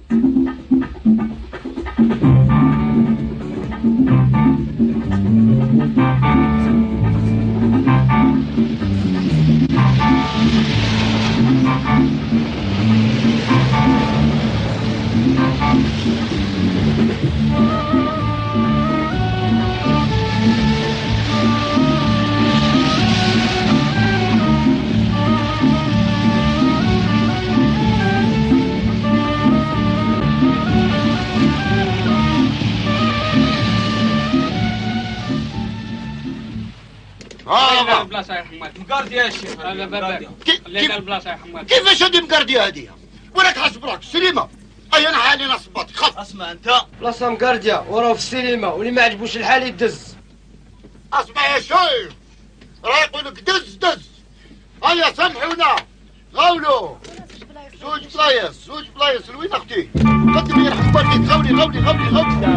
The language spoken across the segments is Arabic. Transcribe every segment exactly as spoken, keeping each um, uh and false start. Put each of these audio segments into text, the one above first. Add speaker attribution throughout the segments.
Speaker 1: البلاصه يا حماد مقرديه يا شيخ. لا بابا خلينا البلاصه يا حماد.
Speaker 2: كيفاش هذه مقرديه هذه؟ وراك حسب راك سليمه. اي انا حالي نصبط خف.
Speaker 3: اسمع انت
Speaker 4: بلاصه مقرديه وراه في السينما واللي ما عجبوش الحال يدز.
Speaker 2: اسمع يا شيخ راه يقول لك دز دز. هيا سامحونا غاولوا زوج بلايص زوج بلايص لوين اختي؟ قدمي يرحم والديك غولي غولي غولي غولي.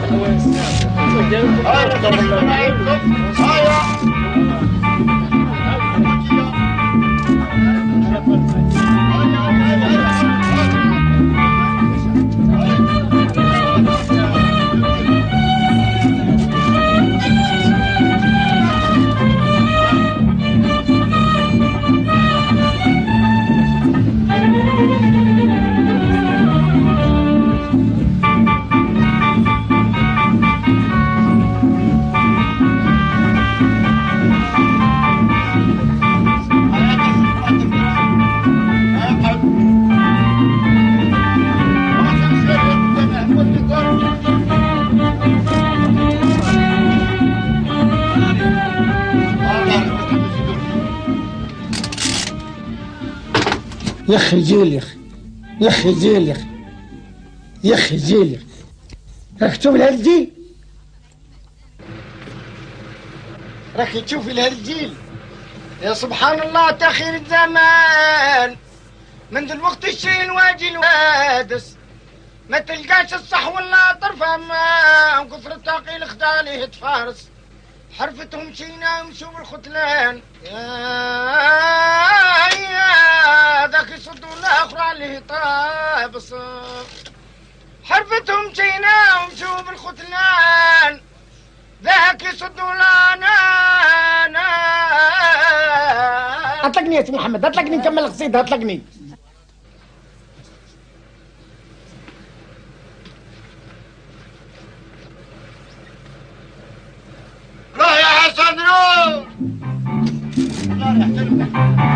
Speaker 2: هيا
Speaker 5: يا اخي جيل يا اخي يا اخي جيل يا اخي يا اخي جيل يا اخي راك تشوف لهالجيل راك تشوف لهالجيل.
Speaker 4: يا سبحان الله تأخير الزمان منذ الوقت الشيء الواجي الوادس ما تلقاش الصح ولا طرفه ما كثر التعقيل خداليه تفارس حرفتهم شينا يمشوا بالختلان يا يا ذاك يصدوا الاخر عليه طابص حرفتهم شينا يمشوا بالختلان ذاك يصدوا لنا
Speaker 5: اطلقني يا سي محمد اطلقني نكمل القصيده اطلقني.
Speaker 2: روح يا حسن روح. الله يحترمك.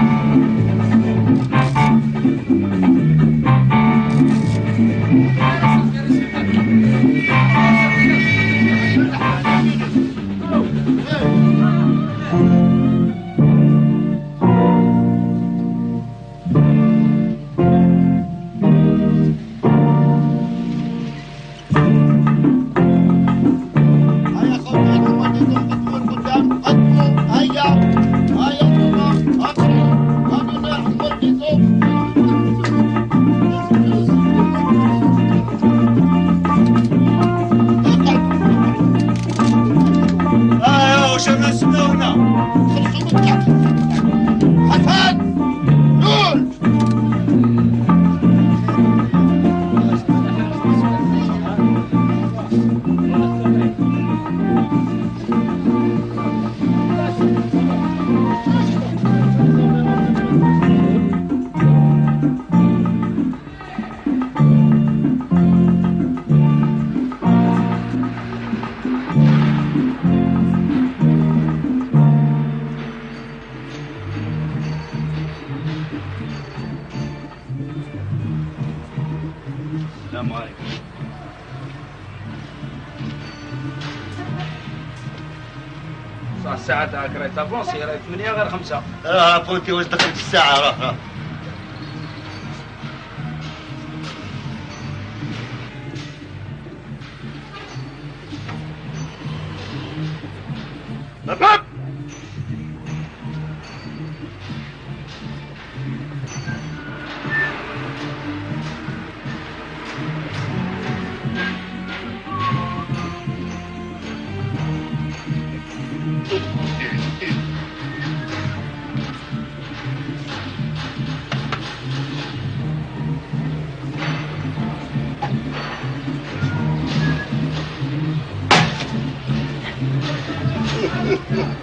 Speaker 3: السلام عليكم. صح الساعة تاعك راهي تافونسي راهي ثمانية غير خمسة.
Speaker 2: اه فوتي واش دخلت الساعة راه راه. باب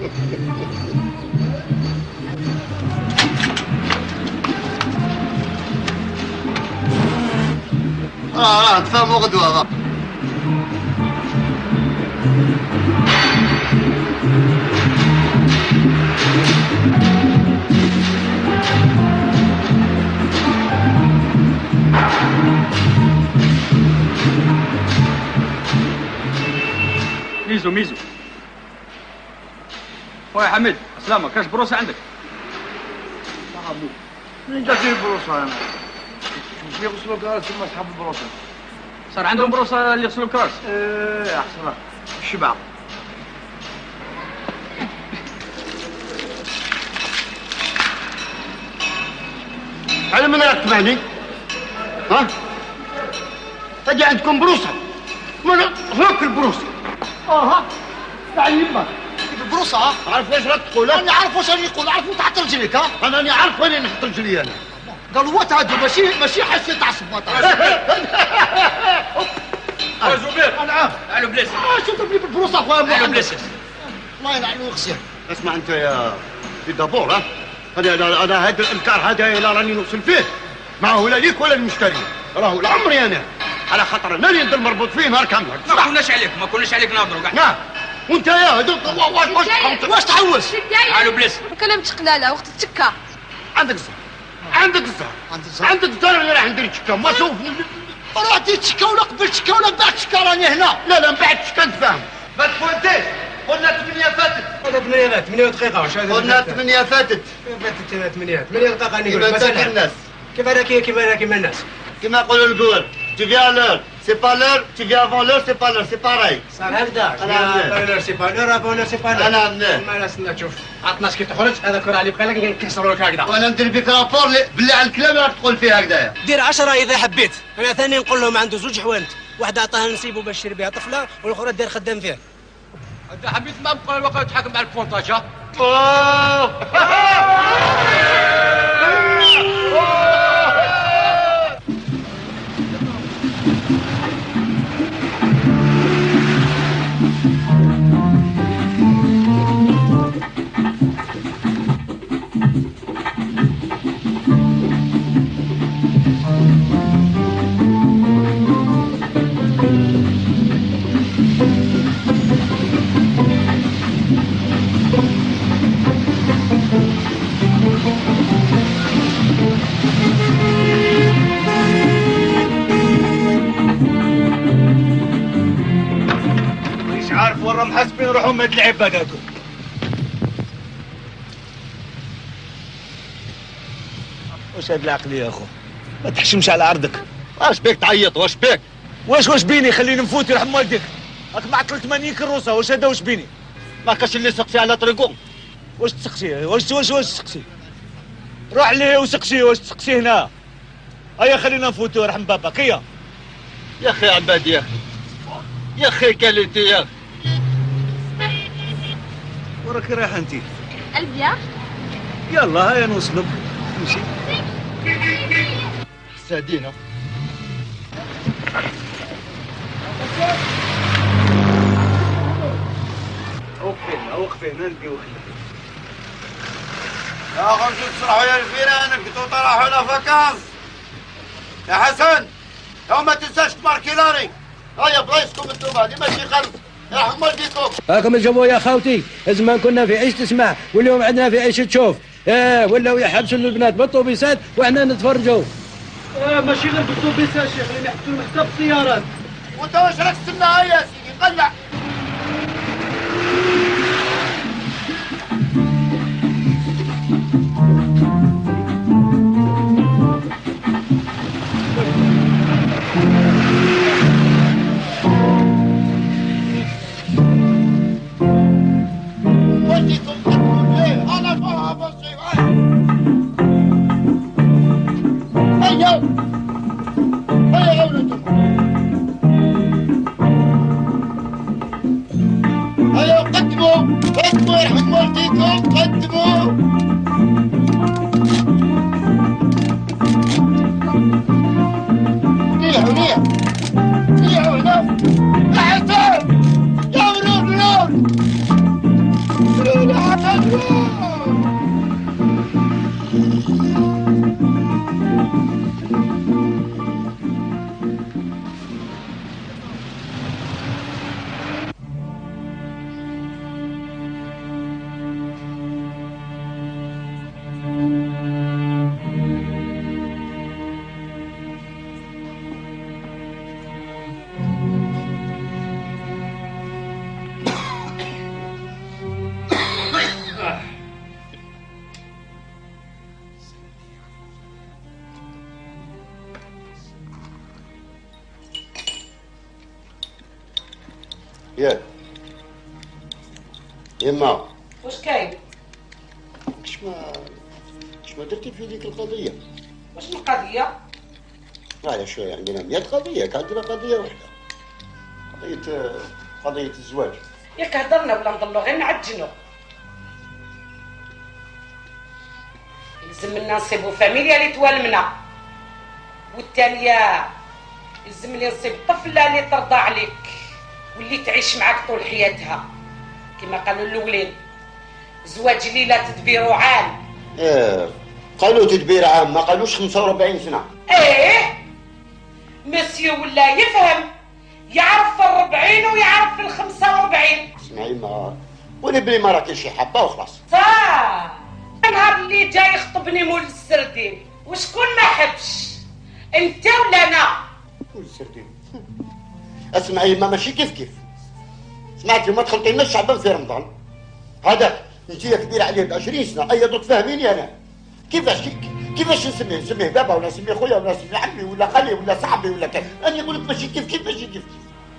Speaker 2: اه نتفاهموا غدوه.
Speaker 3: ميزو ميزو. خويا حميد سلامة، كاش بروسة عندك؟
Speaker 2: صاحبو منين جات لي البروسة انا؟ مش يغسلوا الكراس ثم اصحاب البروسة.
Speaker 3: صار عندهم بروسة اللي يغسلوا الكراس؟
Speaker 2: ايه احسن الشبع. على من راك تبعني؟ ها؟ تجي عندكم بروسة من هاك البروسة.
Speaker 5: اه يعني يما
Speaker 2: البروسة ها؟ عارف ليش راك تقول؟ انا عارف واش راني نقول، عارف تحت رجليك ها؟ انا راني عارف وين نحط رجلي انا. قالوا وات هادو ماشي ماشي حسيت تعصب
Speaker 3: خويا زبير
Speaker 2: انا عارف.
Speaker 3: تعالوا بليسي.
Speaker 2: اه شوف لي بالبروسة خويا
Speaker 3: تعالوا بليسي.
Speaker 2: الله يلعنه ويخزيه. اسمع انت يا في دابور ها؟ انا انا انا هذا الانكار هذا لا راني نوصل فيه معه لا ليك ولا المشتري، راهو لعمري انا على خاطر انا اللي نضل مربوط فيه نهار كامل.
Speaker 3: ما كناش عليك ما كناش عليك نهضروا كاع.
Speaker 2: نعم وانت يا هذوك واش واش واش تحوس؟
Speaker 3: تعالوا بليسي.
Speaker 6: كلام تقلاله وقت التكه.
Speaker 2: عندك الزهر عندك الزهر عندك الزهر اللي راح ندير تشكا ما شوف روح دير تشكا ولا قبل تشكا ولا بعد تشكا راني هنا. لا لا من بعد تشكا نتفاهم. ما تفوتيش قلنا ثمانية فاتت.
Speaker 4: هذا ثمانية ثمانية دقيقة واش هذا؟
Speaker 2: قلنا ثمانية فاتت.
Speaker 4: فاتت ثمانية ثمانية دقيقة نقول.
Speaker 2: كيما تاكل الناس.
Speaker 4: كيف انا كيما انا كيما الناس.
Speaker 2: كيما يقولوا القول tu viens à l'heure c'est pas l'heure tu viens avant l'heure c'est pas l'heure c'est pareil.
Speaker 4: صار هكذا.
Speaker 2: انا
Speaker 4: لور سي با لور افون لور سي با لور.
Speaker 2: انا منين؟
Speaker 4: ما ناس تشوف عطناش كي تخرج هذاك راه اللي بقى لك نكسروا لك هكذا.
Speaker 2: وانا ندير بك رابور باللي على الكلام راك تقول فيه هكذايا.
Speaker 4: دير عشرة اذا حبيت. انا ثاني نقول لهم عنده زوج حوانت، واحدة عطاها نسيبه باش يشري بها طفلة والاخرى دير خدام فيها.
Speaker 3: انت حبيت ما بقى الوقت تحاكم مع البونتاج ها؟
Speaker 2: عارف ورا محسبين روحهم هاد العباد هادو.
Speaker 7: واش هاد العقلية يا اخو؟ ما تحشمش على عرضك.
Speaker 2: واش بيك تعيط واش بيك؟
Speaker 7: واش واش بيني خليني نفوت يرحم والديك. راك معطل ثمانين كروسة واش هذا واش بيني؟
Speaker 2: ما كاش اللي سقسي على طريقو.
Speaker 7: واش تسقسيه؟ واش واش واش تسقسي؟ روح ليه وسقسيه واش تسقسيه هنا. هيا خلينا نفوتوا يرحم باباك هيا.
Speaker 2: يا اخي عبادي يا اخي يا اخي كاليتي يا اخي.
Speaker 7: وراك رايحة انت؟
Speaker 6: البيا
Speaker 7: يلا هيا نوصلك نمشي.
Speaker 2: سادينا
Speaker 7: وقفين وقفين نلقي وقفين.
Speaker 2: يا خرجوا تصلحوا يا الفيران كنتو طرحوا لنا فاكانس. يا حسن يا ما تنساش تماركي لاري. هيا بلايصكم انتم هذه ماشي خلف يا حمال ديكم.
Speaker 8: هاكم الجو يا خاوتي، زمان كنا في عيش تسمع واليوم عندنا في عيش تشوف. اه ولاو يحبسوا البنات بالطوبيسات وحنا نتفرجوا.
Speaker 5: اه ماشي غير بالطوبيسات شيخ، اللي يحبسوا حتى بالسيارات.
Speaker 2: وانت واش راك تسمع يا سيدي قلع. لا ياك يما
Speaker 9: واش كاين؟
Speaker 2: كش ما كش ما درتي في ذيك القضية؟
Speaker 9: واش القضية؟
Speaker 2: معليش عندنا مئة قضية، كانت عندنا قضية واحدة، قضية قضية الزواج.
Speaker 9: ياك هضرنا ولا نضلو غير نعجنو. يلزم لنا نصيبو فاميليا اللي توالمنا، والثانية يلزم لي نصيب طفلة اللي ترضى عليك واللي تعيش معاك طول حياتها، كما قالوا الأولين زواج ليلة تدبير عام.
Speaker 2: ايه قالوا تدبير عام، ما قالوش خمسة وأربعين سنة.
Speaker 9: ايه مسيو ولا يفهم، يعرف في الربعين ويعرف في الخمسة وأربعين.
Speaker 2: اسمعي ما وانا بلي ما راكي شي حبة وخلاص.
Speaker 9: صح النهار اللي جاي يخطبني مول السردين وشكون ما حبش، انت ولا انا؟
Speaker 2: مول السردين اسمعي ما ماشي كيف كيف. سمعتي ما تخلطيناش شعبان في رمضان، هذاك انت كبير عليه ب عشرين سنة، ايا دوك فاهميني انا. كيفاش كيفاش نسميه؟ نسميه بابا ولا نسميه خويا ولا نسميه عمي ولا خالي ولا صاحبي ولا كذا؟ انا نقول لك ماشي كيف كيف ماشي كيف كيف.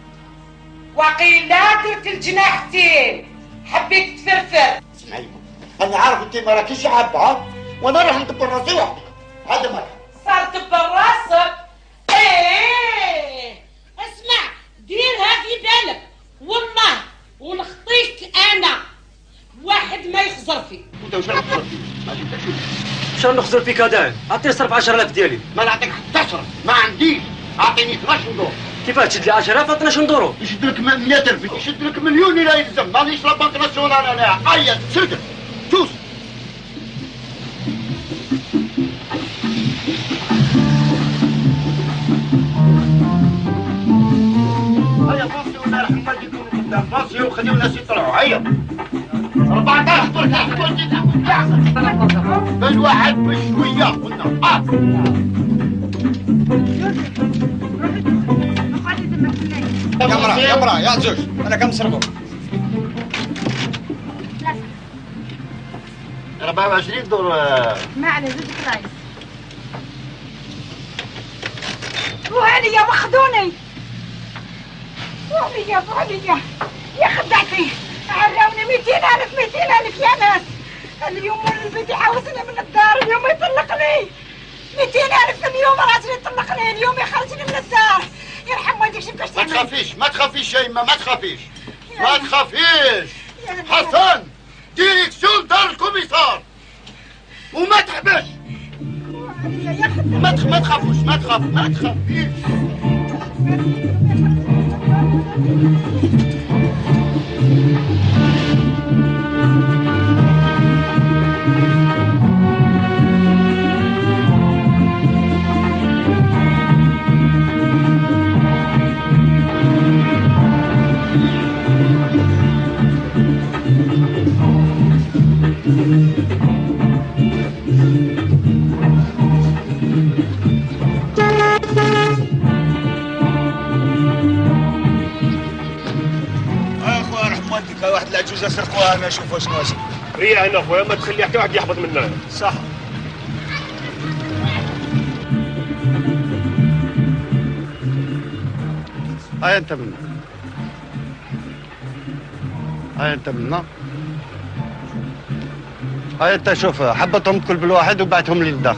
Speaker 9: وقيلا درت الجناحتين حبيت تفرفر.
Speaker 2: اسمعي انا عارف انت ما راكيش حابه، وانا راح ندبر راسي وحدي. هذا ما
Speaker 9: صار دبر راسك. ايه اسمع ديرها في بالك والله ونخطيك انا واحد ما يخزر فيك.
Speaker 2: انت واش راك تخزر فيك؟ ما جبتكش
Speaker 8: شنو نخزر فيك هذا؟ عطيني صرف عشرة آلاف ديالي.
Speaker 2: ما نعطيك حتى عشرة، ما عنديش. اعطيني اثناش ندور.
Speaker 8: كيفاه تشد لي عشرة آلاف عطيناش ندورو؟
Speaker 2: يشد لك مئة ألف، يشد لك مليون الا يلزم، مانيش لا بنك ناسيونال انا. هيا سرقت جوز. هيا باصي ولا رحم والديكم قدام، باصي وخليو الناس يطلعوا. هيا أربعة عشر بل واحد بشوية قلنا. اه
Speaker 10: يا مرا يا مرا يا زوج انا كم نصرفوا؟
Speaker 2: أربعة وعشرين دور.
Speaker 6: ما على زوج كرايس. وهانية واخذوني وهانية وهانية يا خدعتي، عراوني مئتين ألف مئتين ألف يا ناس. اليوم البيت يحوسني من الدار، اليوم يطلقني مئتين ألف، اليوم راجل يطلقني، اليوم يخرجني من الدار. يرحم والديك شبكاش
Speaker 2: ما تخافيش ما تخافيش يا إما، ما تخافيش ما تخافيش. حسن ديريكسيون دار الكوميسار وما تحبش. ما تخ... ما تخافوش ما تخاف ما تخافيش.
Speaker 7: واحد العجوزه سرقوها انا نشوفوا شنو اش.
Speaker 11: ريع هنا خويا ما تخلي حتى واحد يحفظ منا.
Speaker 7: صح.
Speaker 2: هاي انت منا هاي انت منا هاي انت شوف حبتهم كل بالواحد وبعتهم لي للداخل.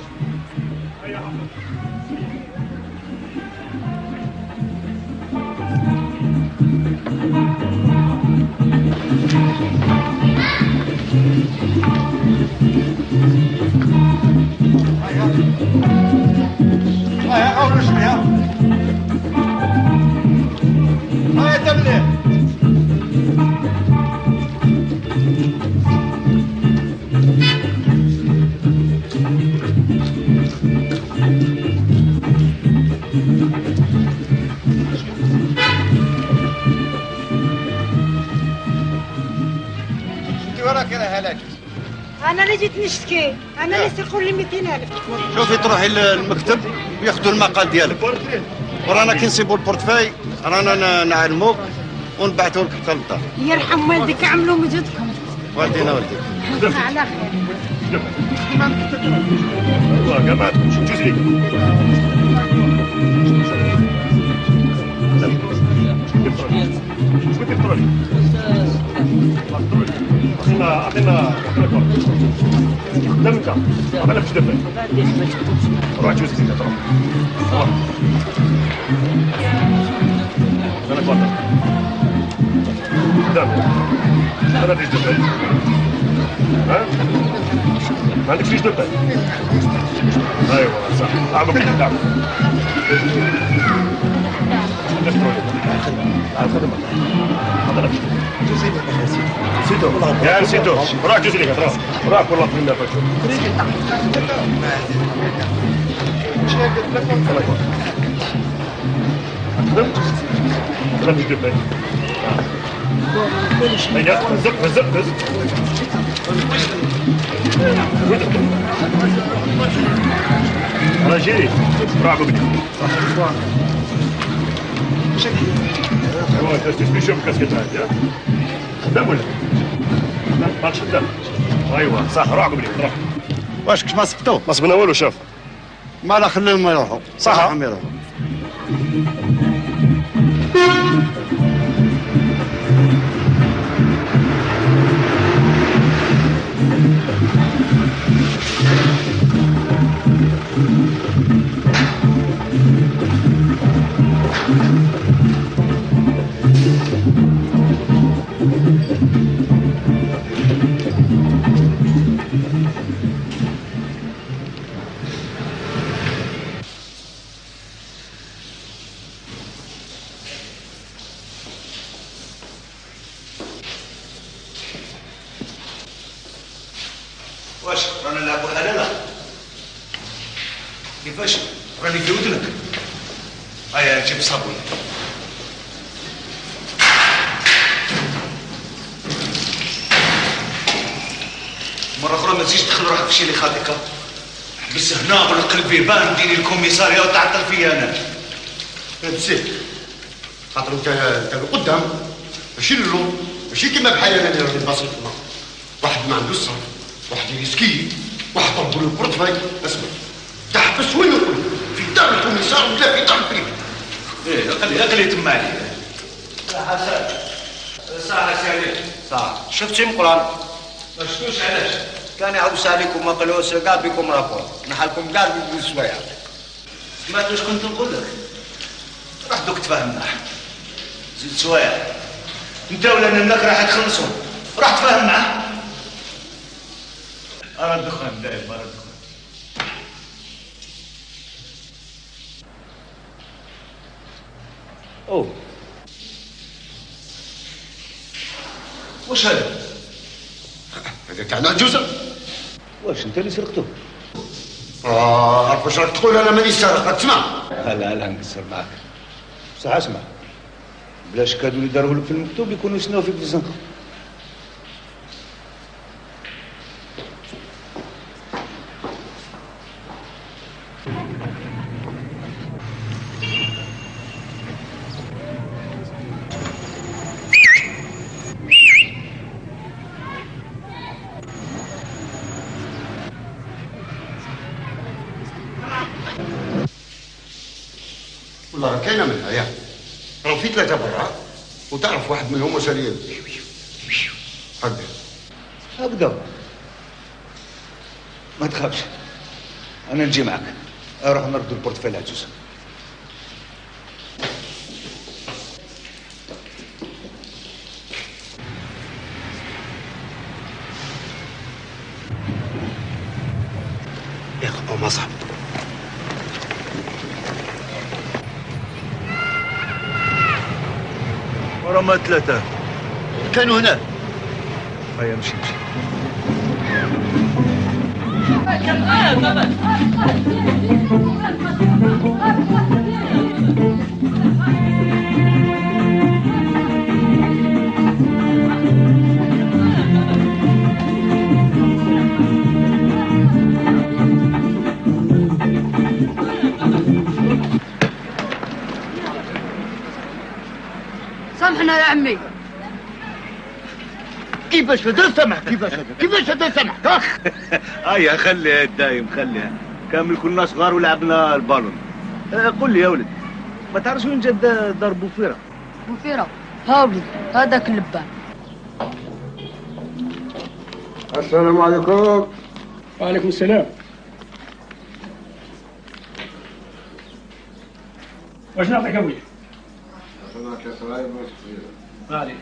Speaker 10: هيا قولوا شويه. هيا تملي انت وراك راها لاجز.
Speaker 6: انا اللي جيت نشتكي، انا اللي سرقوا لي مئتين ألف.
Speaker 2: شوفي تروحي للمكتب وياخذوا المقال ديالك، ورانا كي نصيبوا البورتفاي رانا نعلموك ونبعثوا لك حتى للدار.
Speaker 6: يرحم والديك عملوا مجهودكم.
Speaker 2: والدينا والديك.
Speaker 6: على خير.
Speaker 11: والله كاع ما عندكمش نجوز ليك. شو بغيتي تطرش؟ دم انت انا مش دبل روح جوز انت تروح روح انا اتفضل دم انا فيش دبل ها ما عندكش فيش دبل ايوه صح اعمل كده تعمل على الخدمه حضرتك سيتو يا سيتو روح جوز لك روح روح والله في النفس خلينا نجيب لك هيا زق زق زق انا جيري روح بقدي هو انت تسمي شوف كاسكت هذه دم ولا لا مالش دم ايوه صح روح قبلي روح
Speaker 2: واش كش ما سبتو؟
Speaker 11: ما سبنا والو شاف
Speaker 2: ما لا خليهم يروحوا
Speaker 11: صح
Speaker 2: هم يروحوا
Speaker 7: واش رانا نلعبوا حلالة؟ كيفاش؟ راني في ودنك. هيا جيب صابون. مرة أخرى ما تزيدش تدخل روحك في شي اللي خاطيك. حبس هنا بالقلب يبان ديني الكوميسارية وتعطل فيا أنا.
Speaker 2: بزاف خاطر انت انت قدام ماشي اللو ماشي كيما بحال انا اللي راني باصي في الماء. واحد ما عندوش صرف واحد يسكي واحد طلبوا له البورتفاي اسمع تحبس وين يقول في دار الكوميسار ولا في دار البريفي.
Speaker 7: ايه خلي خلي تم عليه. حسن ساعة سالي
Speaker 10: صح شفت شي مقران؟
Speaker 7: ما شفتوش علاش؟
Speaker 10: كان يعوس عليكم مقلوس كاع بكم رابور نحلكم كاع بالسوايع.
Speaker 7: سمعت واش كنت نقول لك؟ راح دوك تفاهم معاه. زيد سوايع. انت ولا منك راح تخلصهم. راح تفاهم معاه. أنا الدخان دايم أنا الدخان. أوه واش هذا؟
Speaker 2: هذا تاعنا جوزة.
Speaker 7: واش أنت اللي سرقته؟
Speaker 2: آه عرف واش راك تقول أنا ماني سارق تسمع؟
Speaker 7: لا لا نقصر معاك. بصح اسمع بلاش كادو اللي داروه لك في المكتوب يكونوا يسناو فيك بالزنقة.
Speaker 2: والله راه كاينه منها يا راهو في ثلاثه برا وتعرف واحد منهم واش اللي هكذا
Speaker 7: هكذا ما تخافش انا نجي معك اروح نرد البورتفيل عجوز.
Speaker 2: يا اخو ما صعب
Speaker 7: ورا ما ثلاثة
Speaker 2: كانوا هنا.
Speaker 7: هيا نمشي نمشي.
Speaker 12: سامحنا يا عمي.
Speaker 2: كيفاش هذا سمح كيفاش كيفاش هذا سمح اخ.
Speaker 7: هيا خليها دايم خليها كامل كنا صغار ولعبنا البالون. أه قل لي يا ولد ما تعرفش وين جا دار بوفيره؟
Speaker 12: بوفيره ها ولد هذاك اللبان.
Speaker 11: السلام عليكم.
Speaker 5: وعليكم السلام. واش نعطيك ابويا؟
Speaker 11: انا كاس رايب واش صغيره.
Speaker 5: غالي.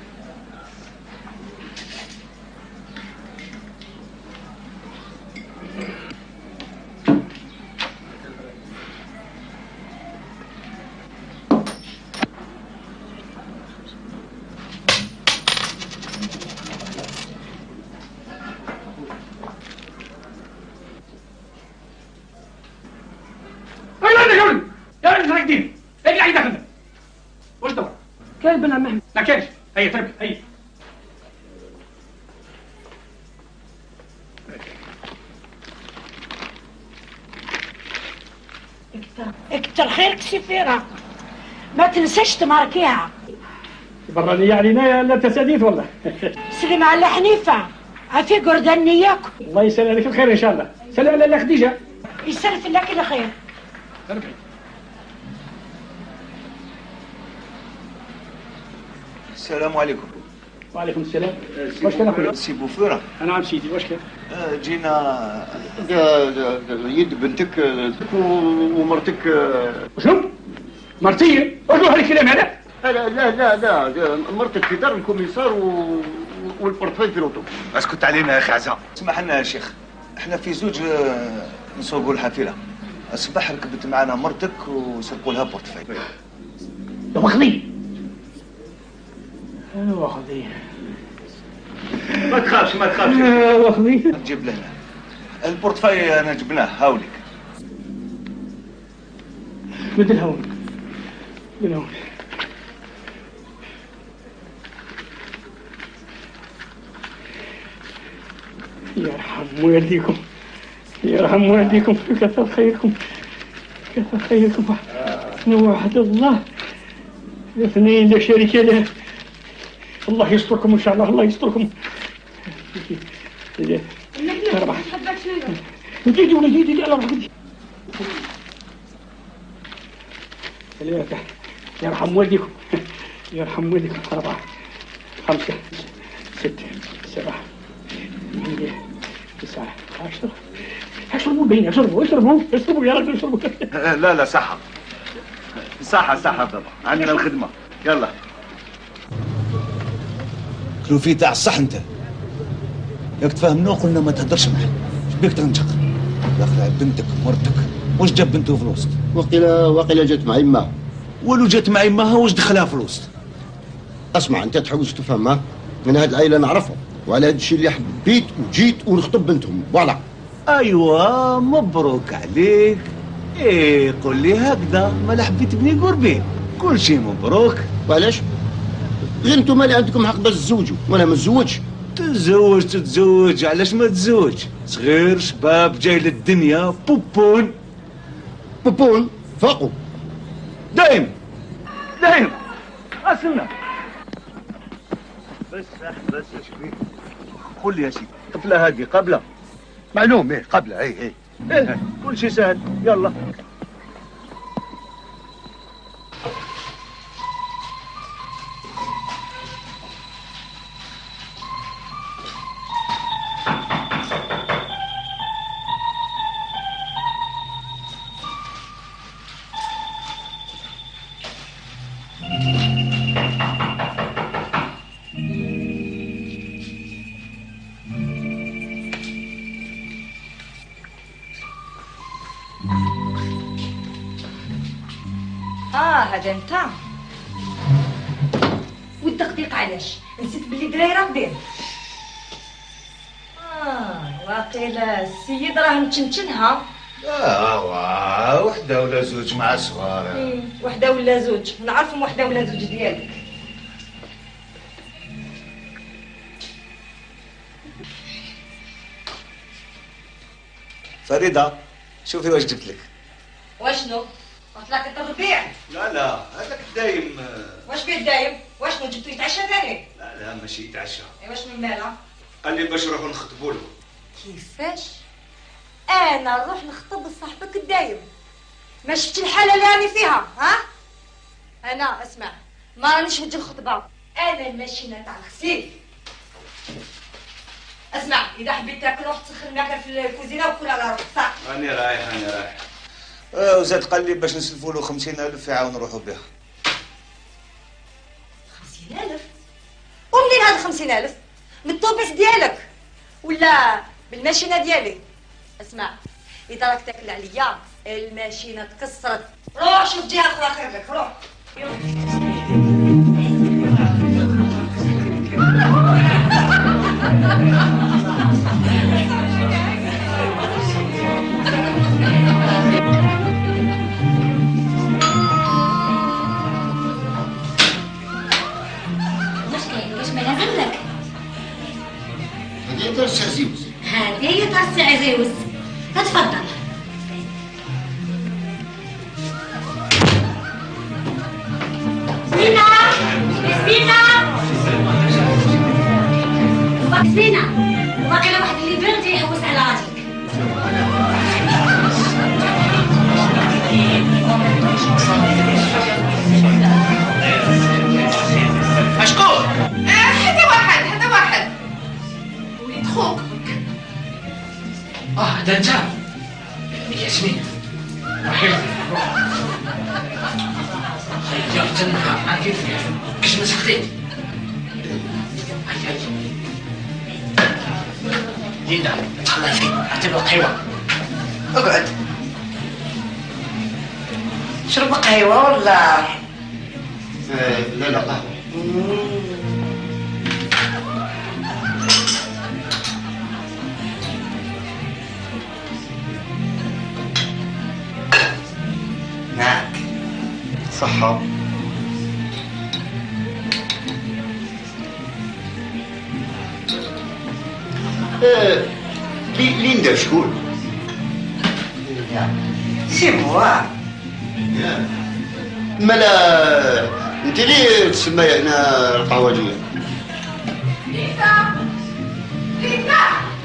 Speaker 5: كلب انا مهما ما كانش. هيا تربي هيا.
Speaker 6: اكتر اكتر خيرك سفيرة، ما تنساش تماركيها.
Speaker 5: برانية علينا لا تساديت والله.
Speaker 6: سلم على حنيفة عافية قردان نياكم.
Speaker 5: الله يسلم لك الخير ان شاء الله. سلام على خديجة.
Speaker 6: يسلف لك الخير.
Speaker 5: تربي.
Speaker 7: السلام عليكم.
Speaker 5: وعليكم السلام. واش كان اخويا؟
Speaker 7: سي بوفورة.
Speaker 5: نعم سيدي واش كان؟
Speaker 7: آه جينا
Speaker 2: يد بنتك ومرتك.
Speaker 5: شنو؟ مرتي؟ وشنو هالكلام هذا؟
Speaker 2: لا لا لا لا مرتك في دار الكوميسار و... والبورتفاي في لوطو.
Speaker 7: اسكت علينا يا اخي عزام. اسمح لنا يا شيخ، احنا في زوج نسوقوا الحافله. الصباح ركبت معنا مرتك وسرقوا لها بورتفاي.
Speaker 5: واخذين انا واخذين.
Speaker 7: ما تخافش ما تخافش.
Speaker 5: واخذين.
Speaker 7: نجيب لهنا البورتفاي، انا جبناه هاوليك.
Speaker 5: بدل هاوليك بدل هاوليك. يرحم والديكم يرحم والديكم كثر خيركم كثر خيركم. واحد الله، اثنين لا شريك له. الله يستركم ان شاء الله. الله يستركم. اربعة جديدي ولا جديدي على روحك. ثلاثة يرحم والديكم يرحم والديكم. أربعة خمسة ستة سبعة ثمانية تسعة عشرة. اشربوا بين اشربوا اشربوا اشربوا يا رجل اشربوا.
Speaker 7: لا لا صحة صحة صحة طبعا، عندنا الخدمة. يلا كلوفي تاع الصح انت. ياك تفهمنا قلنا ما تهدرش معاه. شبيك تنجق؟ داخل بنتك مرتك، واش جاب بنته في الوسط؟
Speaker 2: وقيلا وقيلا جات مع يماها.
Speaker 7: ولو جات مع يماها واش دخلها في الوسط؟
Speaker 2: اسمع انت تحوس تفهمها، من هاد العائله نعرفها، وعلى هاد الشيء اللي حبيت وجيت ونخطب بنتهم. فوالا.
Speaker 7: ايوا مبروك عليك. ايه قول لي هكذا، ما حبيت تبني قربين. كل شيء مبروك.
Speaker 2: وعلاش؟ غير انتم اللي عندكم حق باش تزوجوا وانا ما نتزوجش.
Speaker 7: تتزوج تتزوج علاش ما تزوج؟ صغير شباب جاي للدنيا بوبون.
Speaker 2: بوبون فاقوا
Speaker 7: دايم دايم. اسلنا بس بس يا شبيب. قول لي يا سيدي، طفله هذه قبله؟
Speaker 2: معلوم ايه قبله. ايه ايه
Speaker 7: ايه كل شيء سهل. يلا
Speaker 6: هذا انت والدقيق. علاش نسيت باللي دراري راقدين؟ اه واقيلا السيد راه متشنشنها.
Speaker 7: اه وحده ولا زوج مع صغار.
Speaker 6: وحده ولا زوج نعرفهم. وحده ولا زوج ديالك.
Speaker 7: فريده شوفي واش جبت لك.
Speaker 6: واشنو؟ طلعت الربيع؟
Speaker 7: لا لا هذاك دايم.
Speaker 6: واش بيه دايم؟ واشنو جبتو يتعشى ثاني؟
Speaker 7: لا لا ماشي يتعشى.
Speaker 6: ايوا شنو مالها؟
Speaker 7: قال لي باش نروحوا نخطبوا له.
Speaker 6: كيفاش؟ انا نروح نخطب لصاحبك الدايم؟ ما شفتي الحاله اللي راني فيها؟ ها؟ انا اسمع، ما رانيش وجه الخطبه، انا الماشينه تاع الغسيل. اسمع اذا حبيت تاكل روح تسخن الماكله في الكوزينه وكل على روحك صح.
Speaker 7: راني رايح راني رايح. اه وزاد قال لي باش نسلفوا له خمسين ألف يعاون نروحوا بها.
Speaker 6: خمسين ألف؟ ومنين هاد خمسين ألف؟ من الطوبيس ديالك ولا بالماشينه ديالي؟ اسمع اذا راك تاكل عليا الماشينه تكسرت. روح شوف جهه اخرى خير لك روح.
Speaker 2: هذه طرس عزيز.
Speaker 12: هذه هي طرس عزيز. تفضل. سبينة سبينة سبينة باقي واحد اللي برد يحوس على راجلك.
Speaker 9: شكون؟ هذا واحد هذا واحد وليد خوك.
Speaker 3: اه هذا انت ياسمين رحيم خيرت النهار ما كيف كش ما سخديت. هاي هاي لينا تهلا فيك اعتبر قهوه.
Speaker 9: اقعد شرب قهوه ولا؟
Speaker 2: آه لا لا قهوه.
Speaker 9: معك
Speaker 2: صحة. آه ليندا شكون؟
Speaker 9: سي موا.
Speaker 2: مالا انت ليه تسمى هنا القهوجية؟
Speaker 6: ليندا ليندا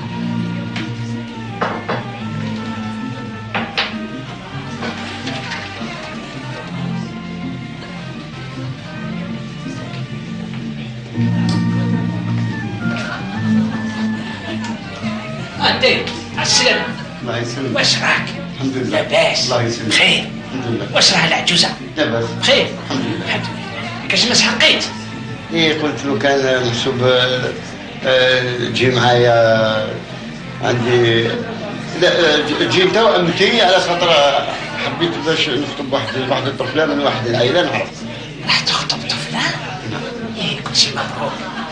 Speaker 3: انت السلامة.
Speaker 2: الله يسلمك.
Speaker 3: واش راك؟
Speaker 2: الحمد لله.
Speaker 3: لاباس؟
Speaker 2: الله يسلمك.
Speaker 3: خير؟
Speaker 2: الحمد لله.
Speaker 3: واش راه العجوزة؟
Speaker 2: لاباس.
Speaker 3: خير؟
Speaker 2: الحمد لله.
Speaker 3: الحمد لله. كاش ما سحقيت؟
Speaker 2: ايه قلت له كان محسوب آه، آه، تجي معايا عندي لا تجي انت وامتي على خاطر حبيت باش نخطب واحد واحد الطفله من واحد العائله نعرف.
Speaker 3: راح تخطب طفلة؟ ايه كل شيء مبروك.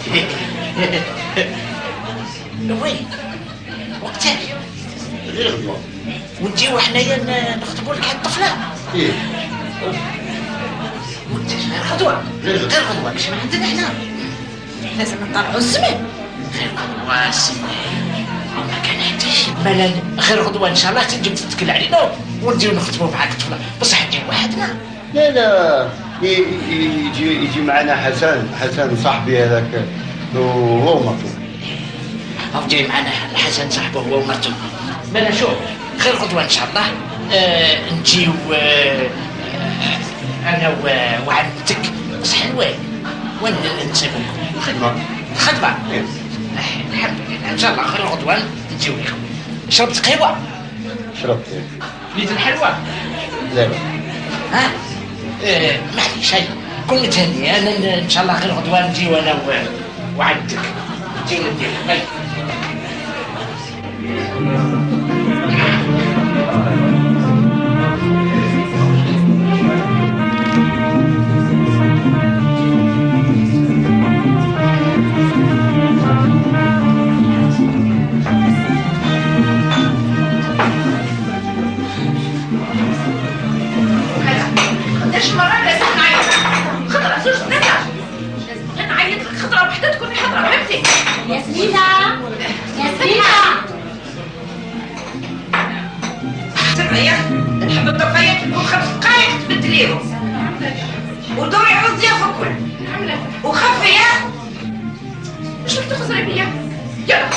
Speaker 3: وين؟ وقتاش؟
Speaker 2: غير غدوه.
Speaker 3: ونجيو حنايا نخطبوا لك هاد الطفلة؟
Speaker 2: ايه.
Speaker 3: وقتاش؟ غير غدوة؟ غير غدوة كش ما عندنا حنا.
Speaker 6: لازم نطلعوا الزمن.
Speaker 3: غير غدوة السنين ما كان عنديش. مالا غير غدوة ان شاء الله تجي تتكل علينا ونجيو نخطبوا معاك الطفلة بصح نجيو وحدنا.
Speaker 2: لا لا يجي يجي معنا حسن حسن صاحبي هذاك وهو مرته.
Speaker 3: هو جاي معنا الحسن صاحبه هو ومرته. مالا شوف غير غدوة ان شاء الله آه نجيو آه انا وعمتك بصح وين؟ وين نسيبكم؟
Speaker 2: خدمة.
Speaker 3: خدمة؟
Speaker 2: إيه.
Speaker 3: الحمد لله ان شاء الله غير غدوة تجيو لكم. شربت قهوة؟
Speaker 2: شربت.
Speaker 3: نيت الحلوى؟
Speaker 2: لا لا.
Speaker 3: ها؟ إيه معليش هاي كون متهني انا ان شاء الله غير غدوة نجيو انا وعمتك نجيو نديركم هاي.
Speaker 6: قداش مرة لازم نعيط خضرة زوج ثلاثة لازم غير نعيط لك خضرة وحدة تكوني حضرة فهمتي؟
Speaker 12: ياسمينة ياسمينة
Speaker 6: تريح نحب الطفايات تكون خمس دقايق تبدليهم ودوري عوض ضيافة كل وخفي يا شو بدك تخزري بيا؟ يلا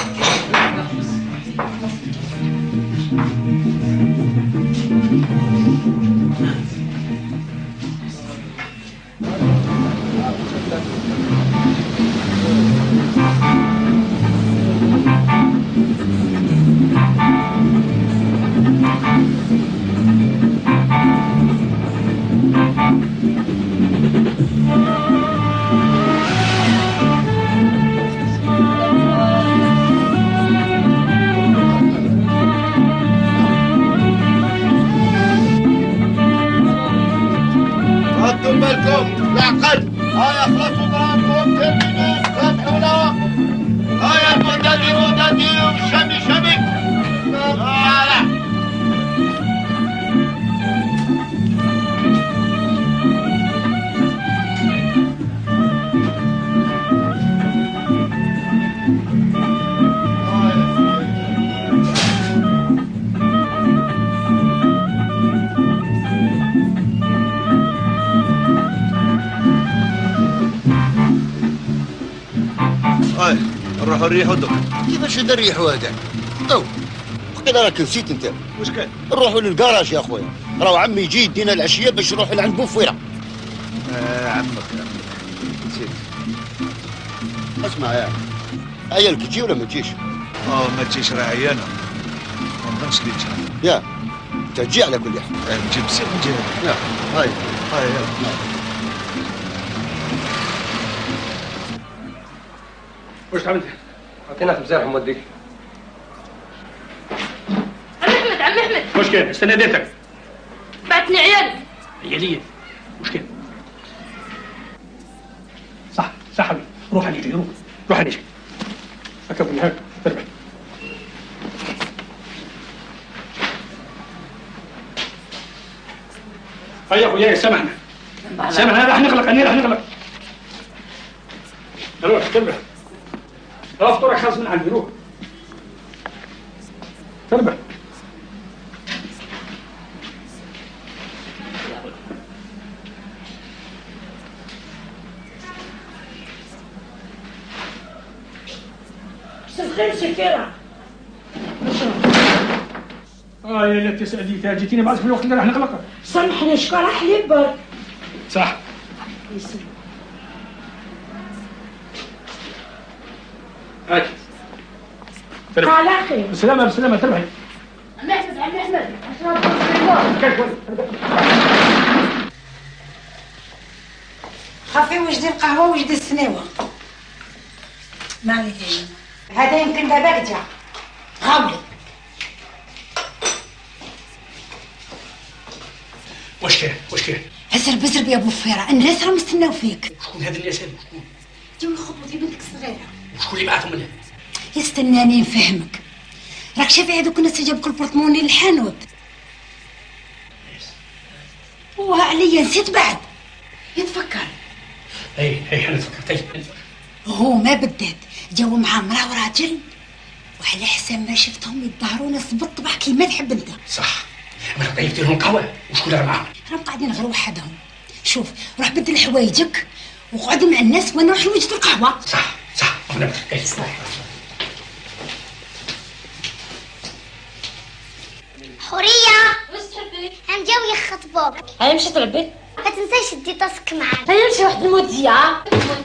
Speaker 2: Thank you. خلوا بالكم العقد. هيا خلصوا ضربكم ترمينوا سامحونا. هيا المعتدي معتدي والشمي شمي. هلا
Speaker 7: هاي نروحوا نريحوا دوك.
Speaker 2: كيفاش نريحوا هذا؟ تو وقيلا راك نسيت انت.
Speaker 7: واش كان؟
Speaker 2: نروحوا للكراج يا خويا، راهو عمي يجي يدينا العشيه باش نروحوا لعند بوفيره.
Speaker 7: آه عمك نسيت.
Speaker 2: اسمع يا عيالك تجي ولا ما تجيش؟
Speaker 7: اه ما تجيش راه عيانه. ما نظنش اللي تجي.
Speaker 2: يا انت تجي على كل حال.
Speaker 7: آه نجيب سي نجي.
Speaker 2: يا هاي
Speaker 7: هاي يلا.
Speaker 5: واش عملت؟ عطيناك مزاح وموديك.
Speaker 13: عم احمد عم احمد
Speaker 5: واش كان؟ استنى ديتك.
Speaker 13: بعتني عيالي.
Speaker 5: عيالية؟ واش كان؟ صح صح حبيبي، روح على يجي روح روح على يجي. هكا بني هكا تربح. هيا يا خويا سامحنا سامحنا راح نغلق أنا راح نغلق. روح تربح. لا فطورك خلص من عندي روح. تربح.
Speaker 6: صغير سكيرة.
Speaker 5: اه يا لا تسألي جيتيني بعد في الوقت اللي راح نغلق.
Speaker 6: سامحني شكون راح لي برك.
Speaker 5: صح.
Speaker 6: يسلمك.
Speaker 5: هاك.
Speaker 6: على خير.
Speaker 5: بالسلامة بالسلامة تربحي.
Speaker 13: عم احمد عم احمد اشرب
Speaker 6: خافي وجدي القهوة وجدي السناوة. ما عليك هذا يمكن دابا جا. غاولي.
Speaker 5: واش كاين واش كاين؟
Speaker 6: هسر بزرب يا ابو فيرة، الناس راهم يستناو فيك.
Speaker 5: شكون هاد الناس هادو؟ شكون؟
Speaker 6: جاو يخطبوا في بنتك الصغيرة.
Speaker 5: وشكون اللي بعثهم منها؟
Speaker 6: يستناني نفهمك. راك شافي هذوك الناس اللي جابوك البورتموني للحانوت. وها عليا نسيت بعد. يتفكر.
Speaker 5: اي اي انا تفكرت.
Speaker 6: هو ما بدات جاو معاه مراه وراجل، وعلى حسب ما شفتهم يتظاهروا ناس بالطبع كيما تحب انت.
Speaker 5: صح. انا طيبت لهم قهوه وشكون اللي معاهم؟
Speaker 6: راهم قاعدين غير وحدهم. شوف روح بدل حوايجك وقعد مع الناس وانا نروح نوجد القهوه.
Speaker 5: صح صح فهمت. اي صح.
Speaker 12: حورية
Speaker 13: واش تحبي؟
Speaker 12: هم جاو يخطبوك.
Speaker 13: هيا مشي تلعبي.
Speaker 12: ما تنساش تدي طاسك معاك.
Speaker 13: هيا مشي واحد المودية.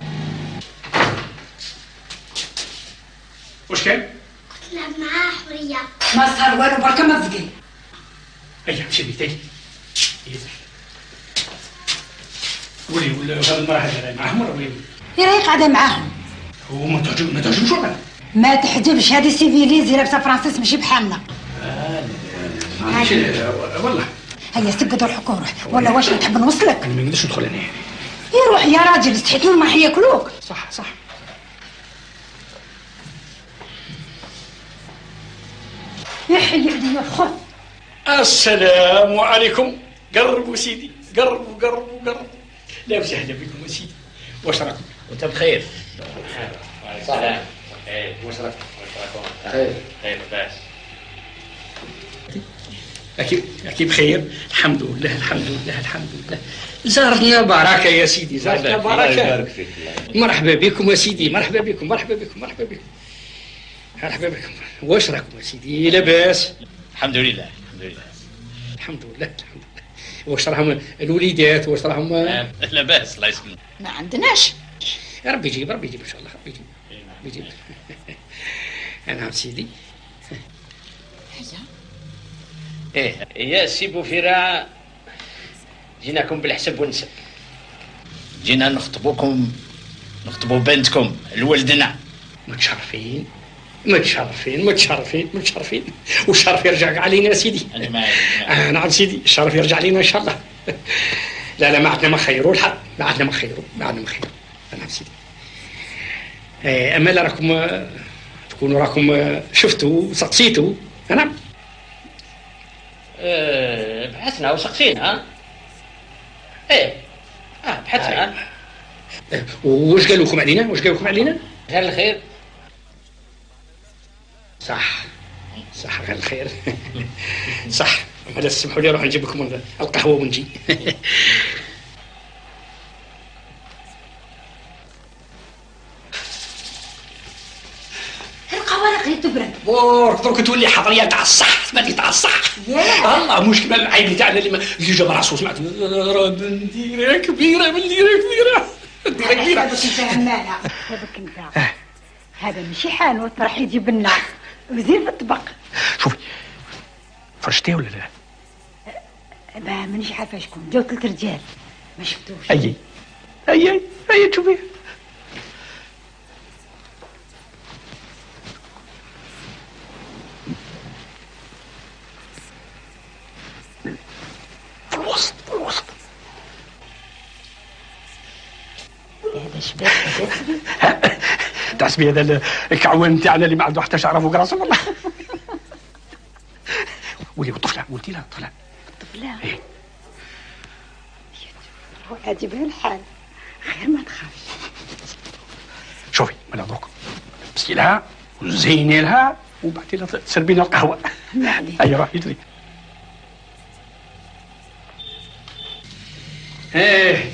Speaker 5: واش كاين؟
Speaker 12: قلت لها معاه حورية.
Speaker 6: ما صار والو بركه ما تزقي.
Speaker 5: هيا مشي بيتي. ولي ولا هذا المراه هذا معاهم ولا وين؟
Speaker 6: يا راهي قاعده معاهم.
Speaker 5: وما تعجب ما تعجبش ولا؟
Speaker 6: ما تحجبش هذه سيفيليزي لابسه فرانسيس ماشي بحالنا.
Speaker 5: ماشي والله.
Speaker 6: هيا سقط روحك وروح ولا واش تحب نوصلك؟
Speaker 5: انا ما نقدرش ندخل هنا.
Speaker 6: يا روح يا راجل استحيتهم راح ياكلوك.
Speaker 5: صح صح.
Speaker 6: يا حي عليا خذ.
Speaker 5: السلام عليكم. قربوا سيدي قربوا قربوا قربوا. لا وسهلا بكم سيدي. واش راكم؟
Speaker 3: وانت بخير.
Speaker 5: سلام. ايه واش راكم؟
Speaker 3: خير خير باش.
Speaker 5: أكيد أكيد بخير. الحمد لله الحمد لله الحمد لله. زارتنا بركة يا سيدي زارتنا بركة. مرحبا بكم يا سيدي مرحبا بكم مرحبا بكم مرحبا بكم مرحبا بكم. واش راكم يا سيدي لاباس؟
Speaker 3: الحمد لله الحمد لله
Speaker 5: الحمد لله الحمد لله. واش راهم الوليدات واش راهم؟
Speaker 3: لاباس الله يسلمك.
Speaker 6: ما عندناش.
Speaker 5: يا ربي يجيب ربي يجيب ان شاء الله ربي يجيب ربي يجيب. انا سيدي.
Speaker 3: ايه يا سي بوفيرة جيناكم بالحسب والنسب. جينا نخطبوكم نخطبوا بنتكم لولدنا.
Speaker 5: متشرفين متشرفين متشرفين متشرفين والشرف يرجع علينا يا سيدي.
Speaker 3: انا معي
Speaker 5: آه نعم سيدي الشرف يرجع علينا ان شاء الله. لا لا ما عندنا ما خيروا الحق، ما عندنا ما خيروا، ما عندنا ما خيروا. نعم سيدي. إيه أما لا راكم تكونوا راكم شفتوا سقسيتوا. نعم.
Speaker 3: أه بحثنا وسقسينا. ايه اه بحثنا.
Speaker 5: أه واش قالوا لكم علينا؟ واش قالوا لكم علينا؟
Speaker 3: غير الخير.
Speaker 5: صح صح غير الخير. صح. هذا تسمحوا لي نروح نجيب لكم القهوه ونجي.
Speaker 12: القهوه رقيت تبرد.
Speaker 5: بورك درك تولي حضريه تاع الصح، تبان لي تاع الصح. الله مشكل العيب تاعنا اللي اللي جاب راسو سمعت نديره كبيره نديره كبيره نديره كبيره.
Speaker 6: هذاك انت عماله، هذاك انت هذا ماشي حانوت راح يجيب لنا وزير في الطبق.
Speaker 5: شوفي فرشتيه ولا لا؟
Speaker 6: ما مانيش عارفه شكون، جاو ثلاث رجال ما شفتوش.
Speaker 5: اي اي اي اي شوفي في الوسط في الوسط.
Speaker 6: هذا شباب
Speaker 5: تحسبي هذا الكعوان تاعنا اللي ما عنده حتى شعره فوق راسه والله. ولي والطفله قلتي لها الطفله
Speaker 6: الطفله
Speaker 5: ايه
Speaker 6: عاجبها الحال، خير ما تخافش.
Speaker 5: شوفي مالا درك لبسي لها وزيني لها وبعدين تسربي لنا القهوه. اي روحي جري. ايه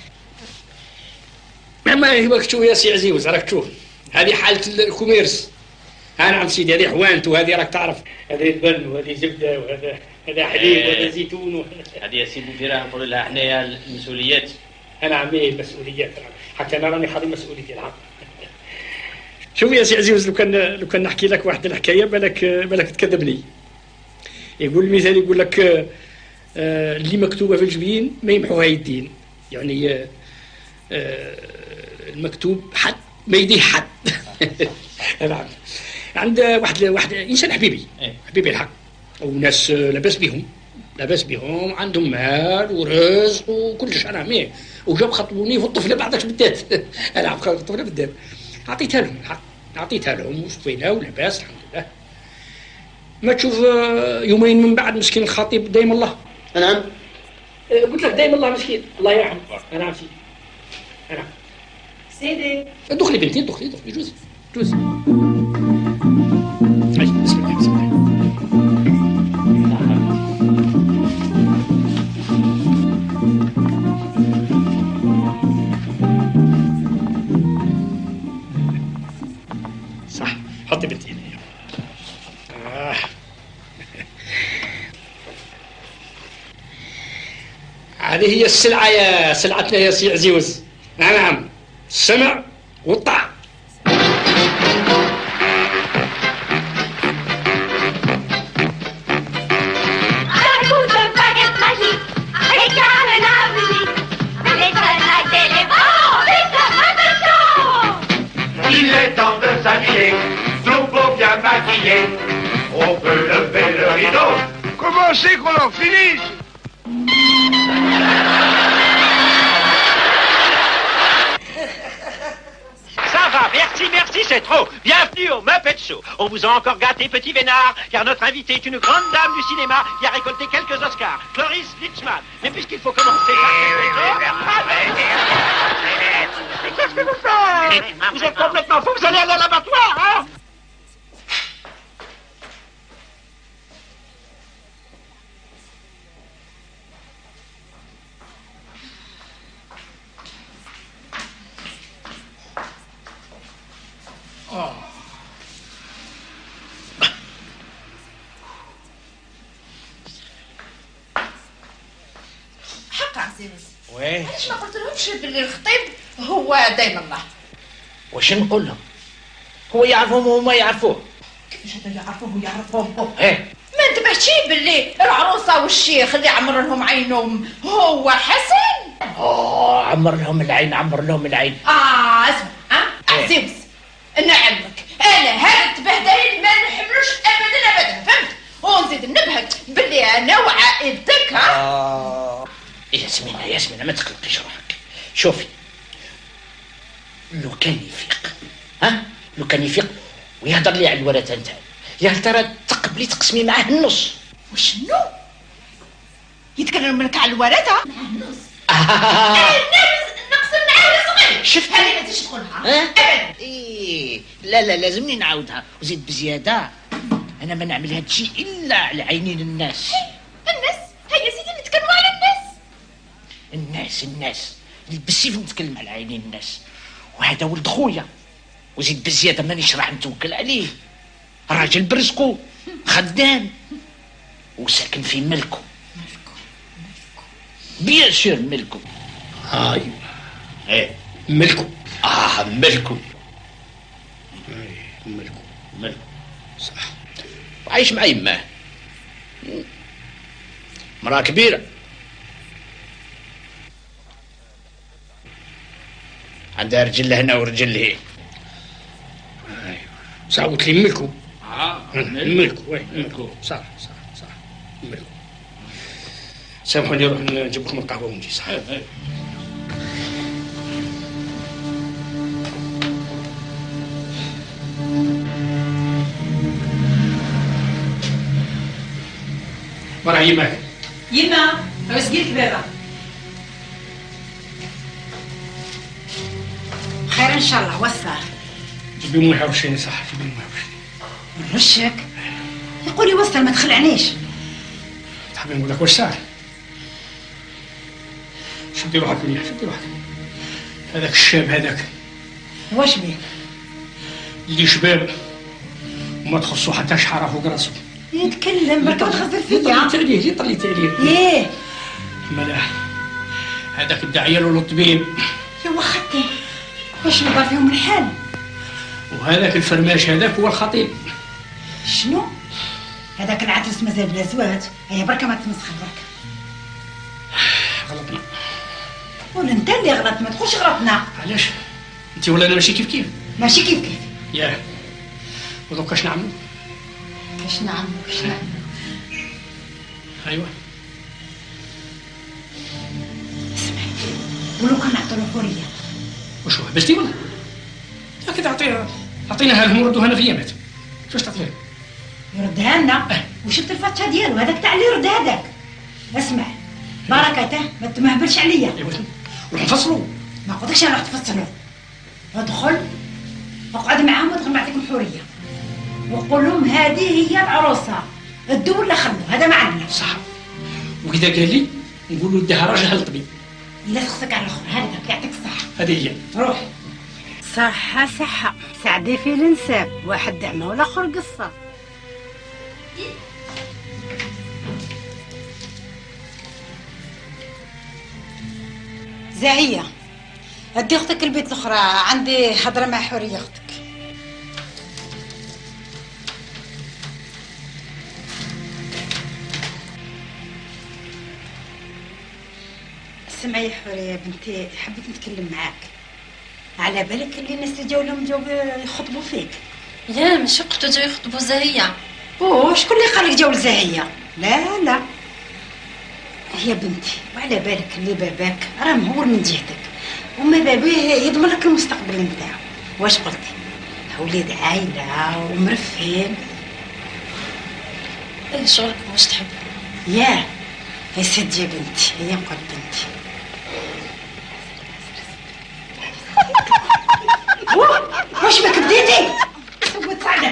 Speaker 5: ما يهمك تشوف يا سي عزيز، راك تشوف هذه حاله الكوميرس. ها نعم سيدي، هذه حوانت وهذه راك تعرف، هذه البن وهذه زبده وهذا هذا حليب وهذا زيتون.
Speaker 3: هذه يا سيدي ديرها نقولوا لها حنايا المسؤوليات.
Speaker 5: انا عمي المسؤوليات حتى انا راني حاضي مسؤوليتي العام. شوف يا سي عزيز، لو كان لو كان نحكي لك واحد الحكايه بالك بالك تكذبني. يقول المثال يقول لك آه اللي مكتوبه في الجبين ما يمحوها يدين، يعني آه آه المكتوب حد ما يديه حد. نعم. عند واحد واحد انسان حبيبي حبيبي الحق، وناس لاباس بهم لاباس بهم عندهم مال ورزق وكل شيء. انا ميه وجاب خطبوني في الطفله بعدك بالذات. انا عم الطفله بالذات عطيتها لهم الحق، عطيتها لهم وشفينا ولاباس الحمد لله. ما تشوف يومين من بعد مسكين الخطيب دايم الله.
Speaker 2: نعم
Speaker 5: قلت لك دايم الله مسكين الله يرحمه. نعم سيدي. نعم
Speaker 6: سيدي
Speaker 5: دخلي بنتي دخلي دخلي جوزي جوزي. بسم الله بسم الله. صح حطي بنتي هنا. آه. هذه هي السلعة يا سلعتنا يا سي عزيز. نعم نعم السمع والطاعة.
Speaker 14: Il est temps de s'habiller, tout beau bien maquillé. On peut lever le rideau.
Speaker 11: Comment c'est qu'on en finisse?
Speaker 15: Ça va, merci, merci, c'est trop. Bienvenue au Muppet Show. On vous a encore gâté, petit vénard, car notre invité est une grande dame du cinéma qui a récolté quelques Oscars, Cloris Litzman. Mais puisqu'il faut commencer par Mais qu'est-ce que vous faites? Vous êtes complètement fou, vous allez aller à l'abattoir, hein?
Speaker 9: حق عزيز.
Speaker 3: وين؟
Speaker 9: ليش ما قلت لهمش باللي الخطيب هو دايم الله؟
Speaker 3: واش نقول لهم؟ هو يعرفهم وهما يعرفوه.
Speaker 9: كيفاش هذا يعرفوه ويعرفهم هو؟
Speaker 3: ايه
Speaker 9: ما انتبهتش باللي العروسه والشيخ اللي عمر لهم عينهم هو حسن؟
Speaker 3: اه عمر لهم العين عمر لهم العين.
Speaker 9: اه اسمع ها
Speaker 3: إيه؟
Speaker 9: عزيز نعلمك انا هذا التبهدلين ما نحملوش ابدا ابدا فهمت؟ ونزيد نبهك باللي انا وعائلتك ها
Speaker 3: آه. ياسمينة ياسمينة ما تقلقيش روحك. شوفي لو كان يفيق، ها لو كان يفيق ويهضر لي على الورثة نتاعو، يا هل ترى تقبلي تقسمي معاه النص؟
Speaker 6: وشنو؟ يتكلم لك على الورثة؟
Speaker 12: معاه النص. آه. نقسم معاه صغير.
Speaker 3: شفت
Speaker 12: هذه ما تجيش تقولها.
Speaker 3: ها؟ ايه لا لا لازمني نعاودها وزيد بزيادة. أنا ما نعمل هاد الشيء إلا على عينين الناس.
Speaker 12: الناس؟ هيا سيدي نتكلموا على الناس.
Speaker 3: الناس الناس بالسيف نتكلم على عينين الناس. وهذا ولد خويا وزيد بزيادة مانيش راح نتوكل عليه. راجل برزقو خدام وساكن في ملكه.
Speaker 6: ملكه ملكه
Speaker 3: بيان سور ملكه.
Speaker 5: هاي
Speaker 3: ايه
Speaker 5: ملكه.
Speaker 3: اه ملكه.
Speaker 5: اي ملكه
Speaker 3: ملكه
Speaker 5: صح.
Speaker 3: وعايش مع يماه، مرأة كبيرة، عندها رجل هنا ورجل هي.
Speaker 5: ايوه صح قلت لي ملكه.
Speaker 3: اه
Speaker 5: ملكه وي ملكه صح صح صح ملكه. سامحوني نروح نجيب لكم القهوة ونجي. صح. مرة يماك
Speaker 6: يما واش قلت بابا؟ خير ان شاء الله. وصار
Speaker 5: جيبي مويه وشيني. صح جيبي مويه وشيني.
Speaker 6: نرشك يقولي وصل ما تخلعنيش.
Speaker 5: تحبي نقول لك واش صار؟ شدي روحك منيح شدي روحك. هذاك الشاب هذاك
Speaker 6: واش بيه؟
Speaker 5: اللي شباب وما تخصو حتى شعره فوق راسو.
Speaker 6: يتكلم برك تخزر فيا.
Speaker 5: طليت عليه جي طليت عليه.
Speaker 6: ايه
Speaker 5: ملاح هذاك الداعية له الطبيب.
Speaker 6: يا وختي واش نبغى فيهم الحال؟
Speaker 5: وهذاك الفرماش هذاك هو الخطيب.
Speaker 6: شنو؟ هذاك العترس مازال بلا زواج. هيا بركه ما تمسخر برك.
Speaker 5: غلطنا.
Speaker 6: ولا انت اللي غلط ما تقولش غلطنا.
Speaker 5: علاش؟ انت ولا انا ماشي كيف كيف؟
Speaker 6: ماشي كيف كيف.
Speaker 5: ياه ودوكا اش نعملو؟
Speaker 6: اش نعملو اش نعملو؟
Speaker 5: ايوا
Speaker 6: اسمعي ولو كان عطولو حوريه.
Speaker 5: وشو حبستي ولا؟ كي تعطيها عطيناها لهم ردوها لنا في يامات. شوش تعطيها؟
Speaker 6: يردها لنا. وشفت الفاتشه ديالو هذاك تاع اللي يرد هذاك. اسمع بركته ما تمهبلش عليا.
Speaker 5: روح نفصلوا.
Speaker 6: ما قلتلكش انا راح تفصلوا. ادخل اقعد معاهم وادخل نعطيكم حوريه وقول لهم هذه هي العروسه. ادوا ولا خلوا هذا ما عندنا.
Speaker 5: صح. واذا قال لي نقولوا ادها راجل الطبيب.
Speaker 6: لا تخصك على الاخر. هذاك يعطيك الصحه.
Speaker 5: هذه هي.
Speaker 6: روح. صحه صحه سعدي في الانساب. واحد دعمه والاخر قصه. زاهيه ادي اختك البيت الاخرى. عندي حضره مع حوريه اختك. سمعي يا حوريه بنتي حبيت نتكلم معاك. على بالك اللي الناس اللي جاو لهم جاو يخطبوا فيك؟
Speaker 12: لا ماشي وقتها جاو يخطبوا زاهيه.
Speaker 6: اوه شكون اللي قال لك جاو لزاهيه؟ لا لا هي بنتي. وعلى بالك اللي باباك راه مهور من جهتك وما بابيه يضمن لك المستقبل نتاعو. واش قلتي؟ وليد عائله ومرفين.
Speaker 12: اي شغلك واش تحب؟
Speaker 6: ياه يا سيدي يا بنتي. هي نقول بنتي. واش بك بديتي؟ سوت سعدك.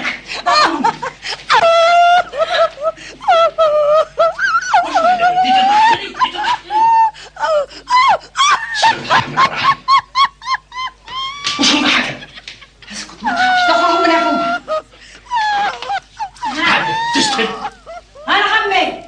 Speaker 5: وشو ضحك؟
Speaker 6: اسكت ما تخافش تخرج من فمها.
Speaker 5: تسكت.
Speaker 6: انا عمي.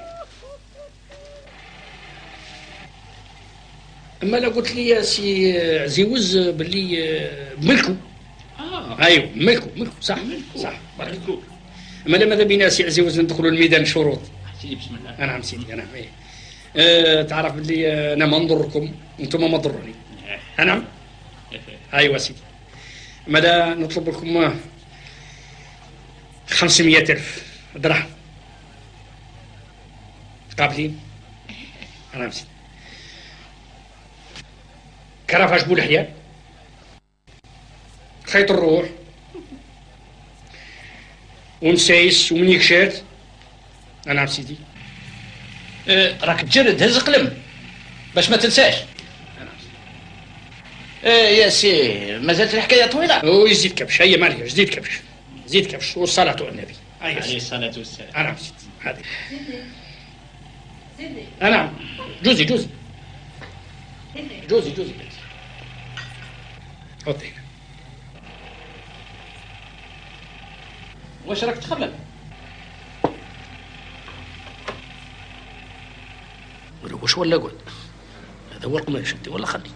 Speaker 5: اما لا قلت لي يا سي عزيوز باللي ملكو. اه ايوه ملكو ملكو صح ملكو. صح ملكو. اما لا ماذا بينا سي عزيوز ندخلوا الميدان شروط.
Speaker 3: سيدي بسم الله.
Speaker 5: انا عم سيدي انا ايه أه تعرف باللي انا ما نضركم وانتم ما تضروني. نعم ايوه سيدي. ماذا نطلب لكم خمسمية ألف درهم قابلين؟ نعم سيدي. كرافاج بولحية، خيط الروح، ونسايس ومنيكشات. نعم سيدي.
Speaker 3: اه راك تجرد هز قلم باش ما تنساش. اه يا سي مازالت الحكايه طويله.
Speaker 5: او يزيد كبش، هيا مالك زيد كبش، زيد كبش والصلاه على النبي
Speaker 3: عليه الصلاه والسلام.
Speaker 5: نعم سيدي. هذه نعم. جوزي جوزي جوزي جوزي حطي هنا.
Speaker 3: واش راك تخمم؟
Speaker 5: ولو واش ولا قول هذا هو القماش انت ولا خلي.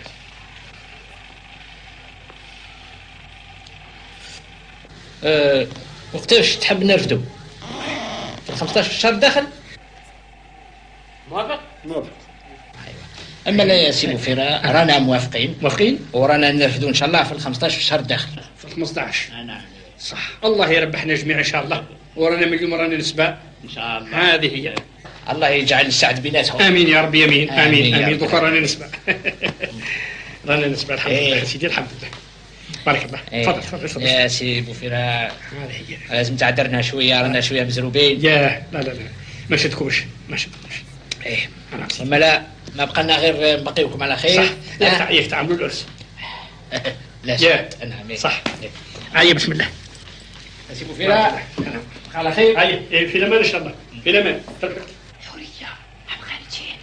Speaker 3: أه وقتاش تحب نرفدو؟ في خمسطاش شهر داخل؟
Speaker 5: موافق؟ موافق.
Speaker 3: اما لا يا سي بوفيرة رانا موافقين
Speaker 5: موافقين
Speaker 3: ورانا نرفدو ان شاء الله في الخمسطاش شهر داخل.
Speaker 5: في الخمسطاش.
Speaker 3: نعم
Speaker 5: صح. الله يربحنا جميعا ان شاء الله، ورانا من اليوم رانا نسبة
Speaker 3: ان شاء الله.
Speaker 5: هذه هي.
Speaker 3: الله يجعل السعد بيناتهم.
Speaker 5: امين يا ربي. امين امين امين. دوكا رانا نسبة رانا نسبة. الحمد لله يا سيدي الحمد لله. بارك الله. تفضل تفضل تفضل
Speaker 3: يا سي بوفيرة.
Speaker 5: هذه هي.
Speaker 3: لازم تعذرنا شويه، رانا شويه مزروبين.
Speaker 5: يا لا لا لا ما شدكوش ما شدكوش.
Speaker 3: ايه اما لا ما بقى لنا غير نبقيوكم على خير.
Speaker 5: صح. يفتح يفتح عملوا العرس.
Speaker 3: لا شك. نعم
Speaker 5: صح. هيا بسم الله.
Speaker 3: سي بوفيرة على خير.
Speaker 5: هيا في الامان ان شاء الله. في الامان.
Speaker 3: حوريه عم خالتين.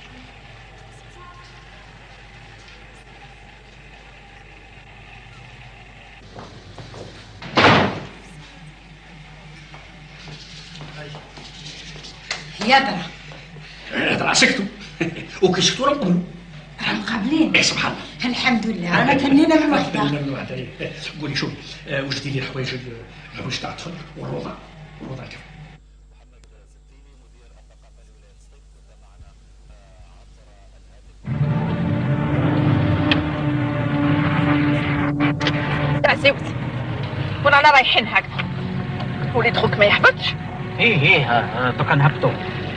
Speaker 6: يا درا
Speaker 5: هذا سكتوا وكي شفتوا راهم قبلوا.
Speaker 6: راهم قابلين.
Speaker 5: اي سبحان الله.
Speaker 6: الحمد لله رانا تنينا من وحده.
Speaker 5: تنينا من وحده. قولي شوفي وجدي لي الحوايج الحوايج تاع الطفل والوضع والوضع كيف.
Speaker 16: تاع زوجتي ورانا رايحين هكذا. وليد خوك ما يحبطش.
Speaker 3: ايه ايه دوكا نهبطوا.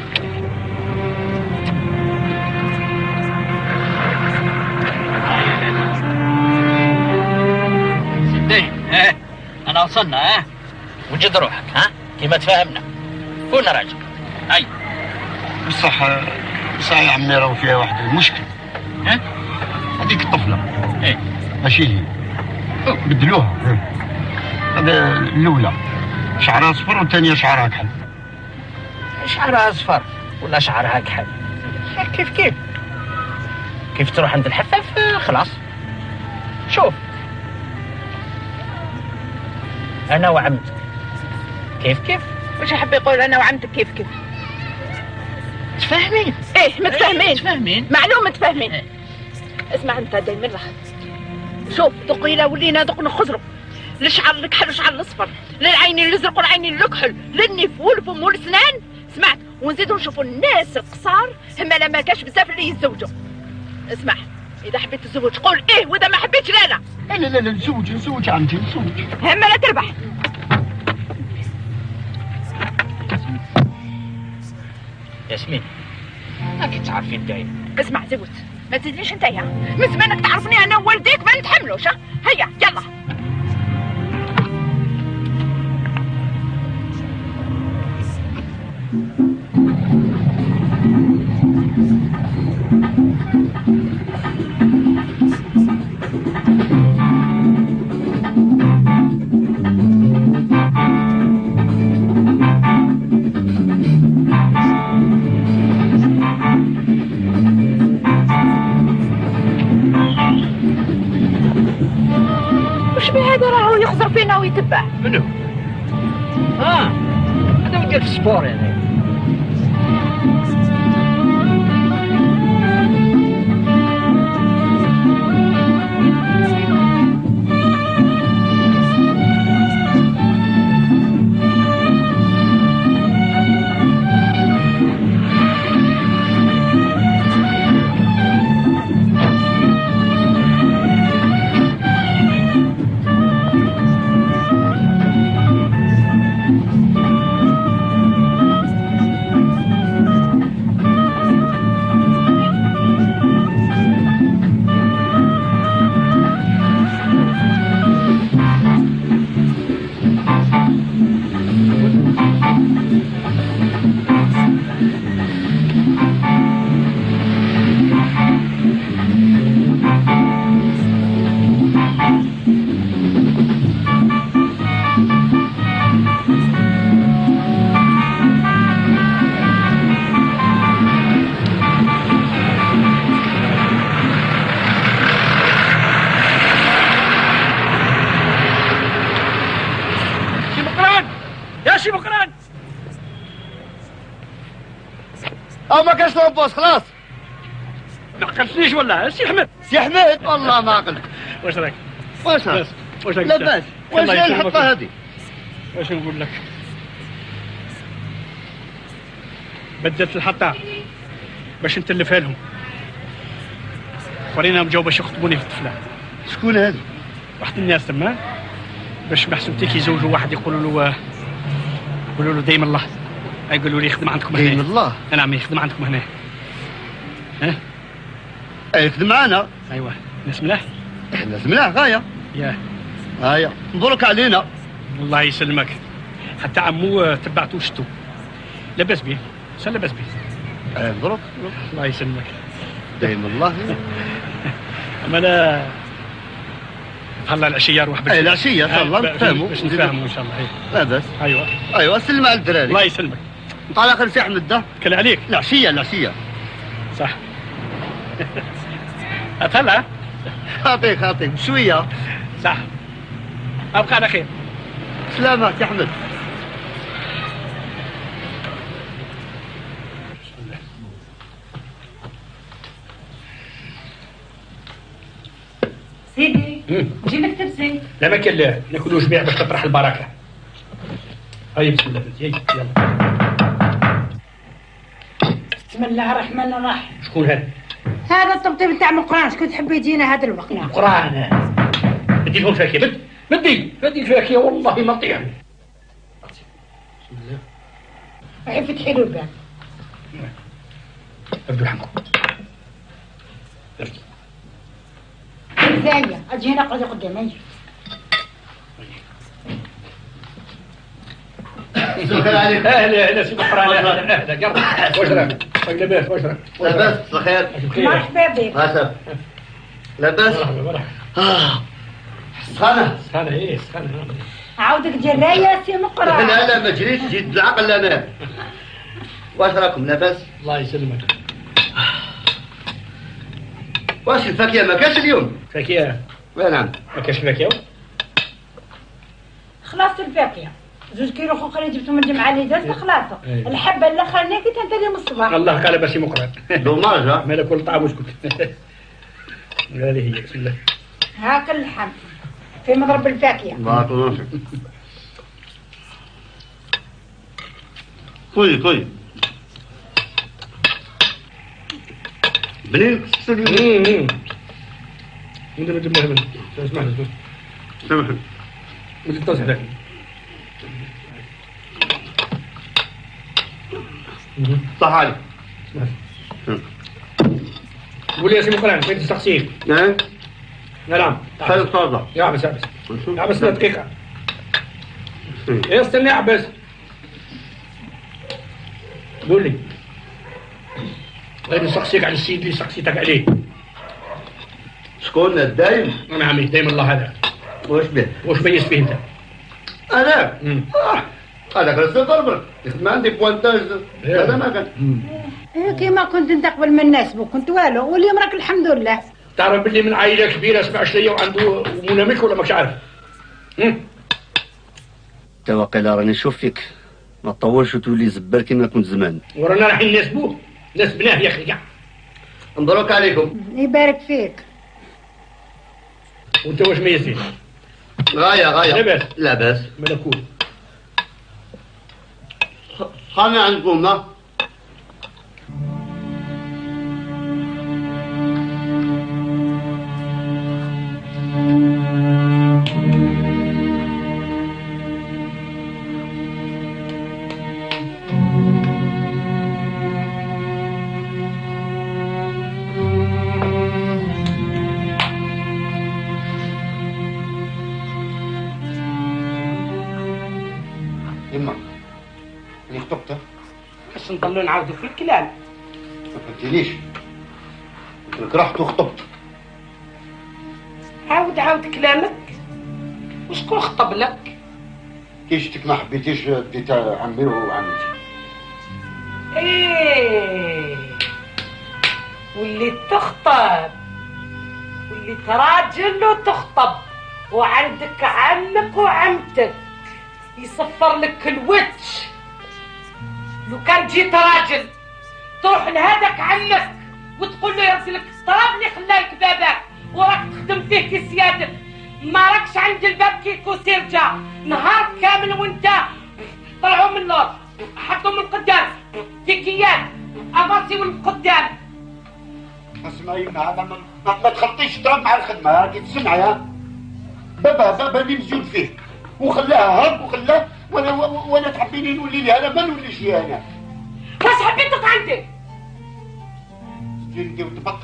Speaker 3: سدين اه انا وصلنا. اه وجد روحك ها كيما تفاهمنا. كون راجل. اي
Speaker 2: بصح بصح يا عمي راهو فيها واحد المشكل.
Speaker 3: ها
Speaker 2: هذيك الطفله
Speaker 3: ايه
Speaker 2: ماشي هي بدلوها. هذا الاولى شعرها اصفر والثانيه شعرها كحل.
Speaker 3: شعرها اصفر ولا شعرها كحل كيف كيف كيف تروح عند الحفاف خلاص. شوف انا وعمتك كيف كيف.
Speaker 16: واش حاب يقول انا وعمتك كيف كيف؟
Speaker 3: تفاهمين؟
Speaker 16: ايه متفاهمين.
Speaker 3: تفاهمين
Speaker 16: معلوم متفاهمين. ايه. اسمع انت دايما راه شوف دقينا ولينا دق نخزروا لشعر الكحل وشعر الاصفر للعينين الازرق والعينين الكحل للنف والفم والسنان. سمعت ونزيدوا نشوفوا الناس القصار هما لا ما كاش بزاف اللي يتزوجوا. اسمع اذا حبيت تزوج قول ايه واذا ما حبيتش لا لا.
Speaker 2: لا لا لا نزوج نزوج عمتي نزوج.
Speaker 16: هما لا تربح.
Speaker 3: ياسمين اكيد تعرفين دايما.
Speaker 16: اسمع زوج ما تزيدليش انتيا من زمانك تعرفني انا ووالديك ما نتحملوش. هيا يلا. وش بهذا راهو يخزر فينا ويتبع.
Speaker 3: منو؟ اه هذا يدير في السبور يعني.
Speaker 5: سي مقران.
Speaker 2: او ما كانش طوبوس خلاص.
Speaker 5: ما عقلتنيش والله سي احمد.
Speaker 2: سي احمد والله ما عقلت.
Speaker 5: واش راك؟
Speaker 2: واش راك؟
Speaker 5: واش راك؟
Speaker 2: لاباس. واش هي الحطه هذه؟
Speaker 5: واش نقول لك؟ بدلت الحطه باش نتلفها لهم. وريناهم جاو باش يخطبوني في الطفله.
Speaker 2: شكون هذا؟
Speaker 5: واحد الناس تما باش محسوبتي كيزوجوا واحد يقولوا له يقولوا له دايم الله. يقولوا لي يخدم عندكم هنا.
Speaker 2: دايم الله؟
Speaker 5: نعم يخدم عندكم هنا. ها؟
Speaker 2: اي يخدم معنا.
Speaker 5: ايوا ناس ملاح.
Speaker 2: ناس ملاح غايه.
Speaker 5: ياه.
Speaker 2: هايا مبروك علينا.
Speaker 5: الله يسلمك. حتى عمو تبعتو شتو. لاباس بيه. شنو لاباس بيه؟
Speaker 2: اي مبروك.
Speaker 5: الله يسلمك.
Speaker 2: دايم الله.
Speaker 5: اما لا هلا العشيه نروح
Speaker 2: اي العشيه ان شاء الله نتفاهموا
Speaker 5: باش نتفاهموا ان شاء الله.
Speaker 2: لا باس.
Speaker 5: ايوه
Speaker 2: ايوه سلم على الدراري.
Speaker 5: الله يسلمك.
Speaker 2: انت على خير سي احمد ده.
Speaker 5: كل عليك.
Speaker 2: العشيه العشيه.
Speaker 5: صح. هلا
Speaker 2: خاطيك خاطيك بشويه.
Speaker 5: صح. ابقى على خير.
Speaker 2: سلامة سي احمد.
Speaker 6: سيدي جي لك تبسي.
Speaker 5: لا ما كان لا ناكلوا جميع باش تطرح البركه. هاي بسم الله بنتي هاي يلا.
Speaker 6: بسم الله الرحمن الرحيم.
Speaker 5: شكون هذا؟
Speaker 6: هذا الطبطيب نتاع مقران. شكون تحب يجينا هذا الوقت؟
Speaker 5: مقران. بدي لهم فاكهه بد بدي بدي الفاكهه والله ما نطيح. بسم الله.
Speaker 6: راح فتحي له الباب.
Speaker 5: ابدو حمكم.
Speaker 6: زاية اجي هنا اقعدي قدامي.
Speaker 5: اهلا اهلا سي مقران اهلا اهلا قرب. واش راك؟ واش لاباس واش راك؟
Speaker 2: لاباس بخير.
Speaker 6: مرحبا بك.
Speaker 2: مرحبا. لاباس؟ اه سخانة.
Speaker 5: سخانة ايه سخانة.
Speaker 6: عاودك جراية يا سي مقران.
Speaker 2: لا لا ما جريتش جيت بالعقل انا. واش راكم لاباس؟
Speaker 5: الله يسلمك.
Speaker 2: واش الفاكهة ما كاش اليوم؟
Speaker 5: فاكهة؟
Speaker 2: نعم.
Speaker 5: ما كاش فاكهة؟
Speaker 6: خلاص الفاكهة. زوج كيلو خوخري جبتهم من الجمعة اللي دازت خلاص. الحبة اللي خلناكي تنتهي من الصباح.
Speaker 5: الله قال باش مقران.
Speaker 2: دوماج ها؟
Speaker 5: مالك كل طعام وسكت. هذه هي بسم الله.
Speaker 6: هاك اللحم في مضرب الفاكهة.
Speaker 2: بارك الله فيك. كوي كوي. بنين
Speaker 5: امم ندير جبنه هبل. اسمح لي
Speaker 2: سامحني.
Speaker 5: مش تصحى لك.
Speaker 2: صح عليك.
Speaker 5: قول لي يا سي مقران فين تستقسيك؟
Speaker 2: نعم.
Speaker 5: نعم.
Speaker 2: خلي تفضل.
Speaker 5: يا عبس عبس. يا عبس دقيقة. ايه استنى يا عبس. قول لي. غير نسقسيك على السيد اللي سقسيتك عليه.
Speaker 2: شكون الدايم؟
Speaker 5: نعم دايم الله هذا.
Speaker 2: واش به؟
Speaker 5: واش بيس به انت؟
Speaker 2: انا؟ اه هذاك راه ضربك. ما عندي بوانتاج هذا ما كان.
Speaker 6: ايه كيما كنت انت قبل ما نناسبك كنت والو واليوم راك الحمد لله.
Speaker 5: تعرف باللي من عائله كبيره اسمع شويه وعنده منامك ولا ماكش عارف؟
Speaker 2: توقيلا راني نشوف فيك ما تطولش وتولي زبال كيما كنت زمان.
Speaker 5: ورانا رايحين ناسبوه ناسبناه يا اخي كاع.
Speaker 2: مبروك عليكم.
Speaker 6: يبارك فيك.
Speaker 5: وانت واش ميزين؟
Speaker 2: غايه غايه.
Speaker 5: لاباس؟
Speaker 2: لاباس.
Speaker 5: ملكوت.
Speaker 2: خلينا عندكم ها. يما اللي خطبته
Speaker 9: باش نضلوا نعاودوا في الكلام.
Speaker 2: ما فهمتينيش. قلت لك رحت وخطبت.
Speaker 9: عاود عاود كلامك. وشكون خطب لك؟
Speaker 2: كي شفتك ما حبيتيش بديت عمي وعمتي.
Speaker 9: ايه وليت تخطب وليت راجل وتخطب وعندك عمك وعمتك. يصفر لك الوتش. لو كان جيت راجل تروح لهذاك عمك وتقول له يرسل لك الطراب اللي خلاك باباك وراك تخدم فيه كي سيادك، ما راكش عند الباب كيكو سيرجا نهار كامل وانت طلعوا من اللور حطوا من قدام تيكيات افاسي من قدام.
Speaker 2: اسمعي ما ما, ما تخلطيش الطراب مع الخدمه هاكي تسمعي. ها بابا بابا اللي مزيود فيك وخلاها هرب وخلاه وانا وانا تحبيني نولي لي انا ما نوليش لي انا.
Speaker 9: واش حبيت عندي؟
Speaker 2: جلدي وتبط.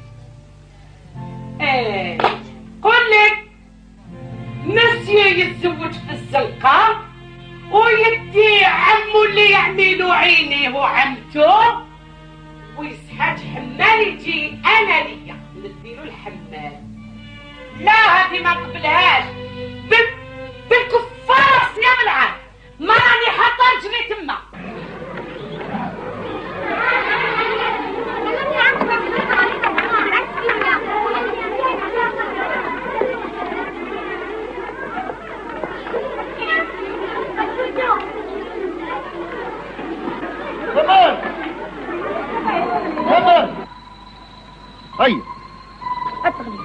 Speaker 9: ايه قول لك مسيو يتزوج في الزنقه ويدي عمو اللي يعملوا عينيه وعمته ويسحاج حمال يجي انا ليا نديرو الحمال. لا هذه ما قبلهاش بال... بالكفار صيام العام ما راني حاطه رجلي تما.
Speaker 2: مامان مامان هيا
Speaker 13: ادخلي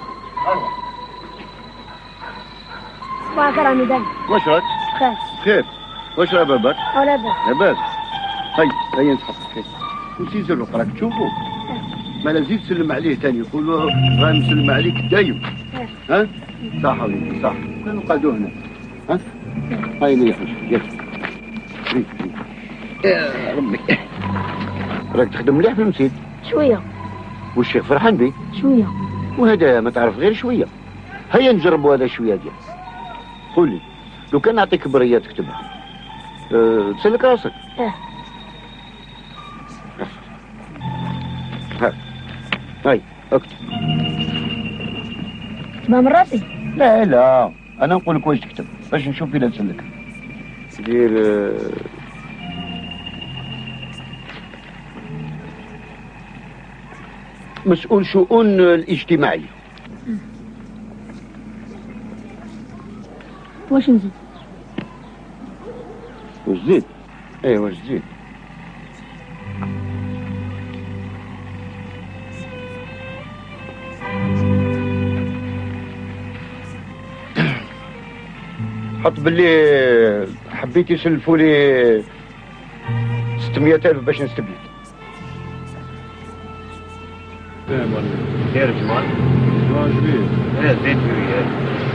Speaker 13: صباح راني دم.
Speaker 2: واش راك؟
Speaker 13: خير
Speaker 2: خير. واش راه باباك؟
Speaker 13: او لاباس
Speaker 2: لاباس. هيا هيا نسحق خير. وسي زرق راك تشوفو مالا زيد سلم عليه ثاني يقول راه نسلم عليك دايم. ها صح وليدي صح. نقعدوا هنا. ها هيا لي يا خويا يا ربي راك تخدم مليح في المسجد
Speaker 13: شويه
Speaker 2: والشيخ فرحان بيك
Speaker 13: شويه
Speaker 2: وهذا ما تعرف غير شويه. هيا نجربوا هذا شويه ديال. قولي لو كان نعطيك بريه تكتبها أه تسلك راسك.
Speaker 13: اه
Speaker 2: ها هاي اكتب.
Speaker 13: تبع مراتي؟
Speaker 2: لا لا انا نقول لك واش تكتب باش نشوف اذا تسلك. دير أه مسؤول شؤون الاجتماعية.
Speaker 13: واش نزيد؟
Speaker 2: واش زيد؟ ايه واش زيد؟ حط باللي حبيت يسلفوا لي ستمية ألف باش نستبيد.
Speaker 11: خير جمال؟ جمال جديد. ايه زيد شوية.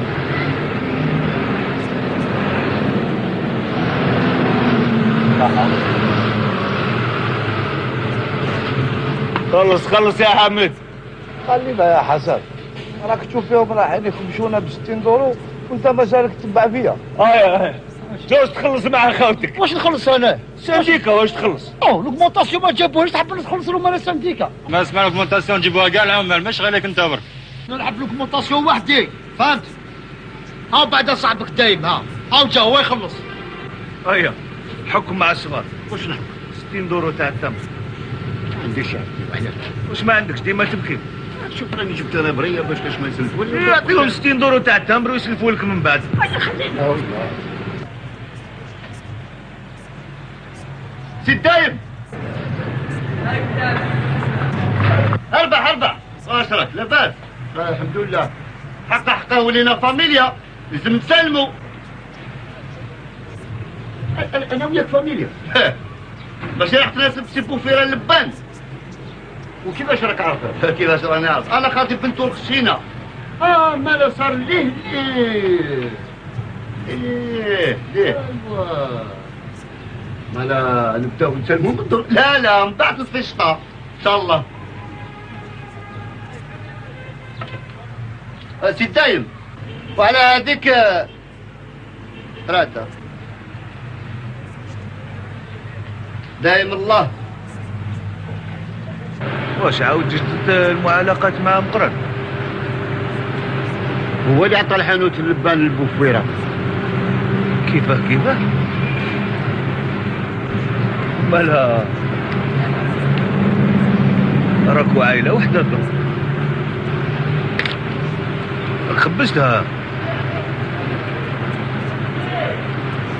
Speaker 11: خلص خلص يا حمد.
Speaker 10: خلينا يا حسن راك تشوف فيهم رايحين يخبشونا ب ستين دورو وانت مازالك تتبع فيا.
Speaker 11: اه اه جوز تخلص مع خاوتك.
Speaker 10: واش نخلص انا؟
Speaker 11: سنديكا واش تخلص؟
Speaker 10: او لوكمونطاسيون ما جابوهاش تحب نخلص لهم انا سنديكا.
Speaker 11: ما اسمع لوكمونطاسيون نجيبوها كاع العمال مش غير انت برك.
Speaker 10: نلعب لوكمونطاسيون وحدي فهمت؟ هاو بعد صاحبك دايم ها هاو جا هو يخلص.
Speaker 11: ايا حكم مع الصغار. واش نحكم؟ ستين دورو تاع التمر.
Speaker 2: ما عنديش وحدك.
Speaker 11: واش ما عندكش ديما تبكي؟
Speaker 2: شوف راني جبت انا بريه باش كاش ما يسلفوا لي.
Speaker 11: يعطيهم ستين دورو تاع التمر ويسلفوا لك من بعد.
Speaker 2: سي دايم اربح اربح. واش راك لاباس؟ الحمد لله. حق حقه ولينا فاميليا لازم نسلموا. انا وياك فاميليا باش راح تناسب سي بوفيره اللبان. وكيفاش راك عارفه؟ كيفاش راني عارف؟ انا خاطب بنتو الخشينه. اه مالا صار ليه ليه ليه ليه ايوا مالا نبداو نسلموا بالدور. لا لا من بعد نصف الشتاء ان شاء الله. آه سي دايم وعلى هذيك راده دايم الله.
Speaker 11: واش عاود جدت المعالقات مع مقرن؟
Speaker 2: هو اللي عطى الحانوت اللبان للبوفويره.
Speaker 11: كيفاه كيفاه؟ مالها راكو عائله وحده درك. خبزتها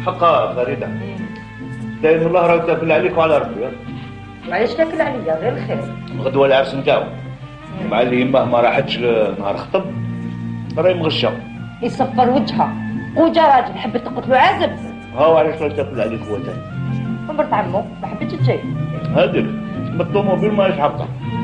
Speaker 10: حقها فريدة. دايم الله راه تاكل عليك وعلى ربي.
Speaker 6: معليش تاكل عليا غير الخير.
Speaker 10: غدوة العرس نتاعو. مع اللي يماه ما راحتش نهار خطب راهي مغشة.
Speaker 6: يصفر وجهها. قوجة راجل حبت تقتلو عازب.
Speaker 10: هاو علاش راه تاكل عليك هو تاني.
Speaker 6: ومرت عمو ما حبتش تجي.
Speaker 10: هاديك بالطوموبيل ماهيش حقها.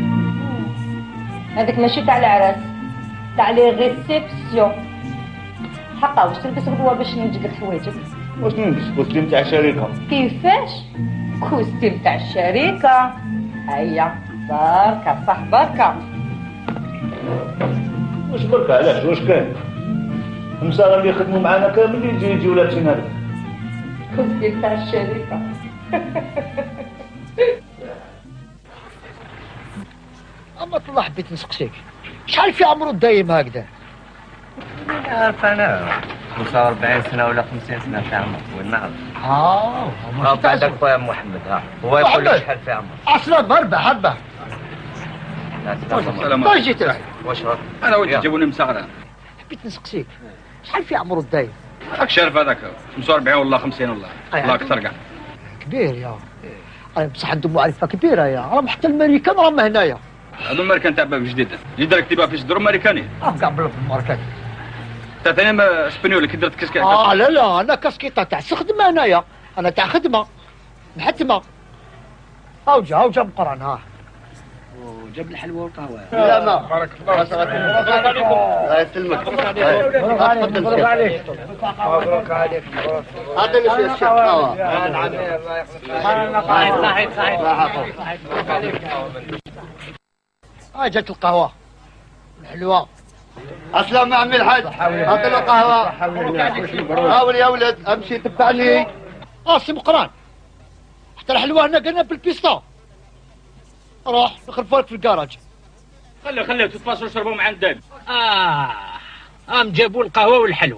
Speaker 6: هذاك ماشي تاع العراس تاع لي ريسبسيون. حقا واش تلبس غدوه باش نوجد لك حوايجك؟
Speaker 10: واش نلبس كوستيم تاع الشركه؟
Speaker 6: كيفاش؟ كوستيم تاع الشركه. هيا بركه صح بركه.
Speaker 10: واش بركه علاش واش كاين؟ المساغه اللي يخدموا معانا كامل يجي يجيو لابسين هذاك.
Speaker 6: كوستيم تاع الشركه.
Speaker 17: اما طلع حبيت نسقسيك شحال في عمرو دايم هكذا؟
Speaker 18: عارف انا خمسة وأربعين سنة ولا خمسين سنة في عمر وين نعرف.
Speaker 17: اه
Speaker 18: ها بعدك خويا محمد ها هو يقول لك شحال في عمر.
Speaker 17: اصلا مربع هبه.
Speaker 18: السلام
Speaker 17: عليكم. جيت راك
Speaker 18: واش راك؟
Speaker 1: انا ولدي جابوني مسغره.
Speaker 17: حبيت نسقسيك شحال في عمرو دايم؟
Speaker 1: راك شارف هذاك خمسة وأربعين ولا خمسين ولا والله اكثر كاع.
Speaker 17: كبير يا انا بصح عندهم معرفه كبيره يا راهم حتى الامريكان راهم هنايا.
Speaker 1: هذو الامريكان تاع باب جديد اللي دارك تبقى في صدر امريكاني.
Speaker 17: اه كاع بالماركات.
Speaker 1: تا ثاني ما اسبانيول كي درت كاسكيطه.
Speaker 17: اه لا لا انا كاسكيطه تاع خدمه انايا انا تاع خدمه محتمه. هاو جا هاو جا مقران ها.
Speaker 8: وجاب الحلوى والقهوه.
Speaker 17: لا ما
Speaker 2: بارك الله فيك. الله يسلمك.
Speaker 17: مبروك عليك مبروك عليك مبروك عليك.
Speaker 2: هذا اللي فيه الشيخ قهوه.
Speaker 17: صحيح صحيح صحيح. ها جات القهوه الحلوه.
Speaker 2: اسلام عمي الحاج هات له قهوه. حاول يا ولد امشي تبعني.
Speaker 17: اه سي مقران حتى الحلوه هنا قلنا بالبيستا. روح نخلفوا لك في الكراج.
Speaker 1: خليه خليه تتفاصلوا شربوا مع الداب.
Speaker 3: اه قام جابوا القهوه والحلوى.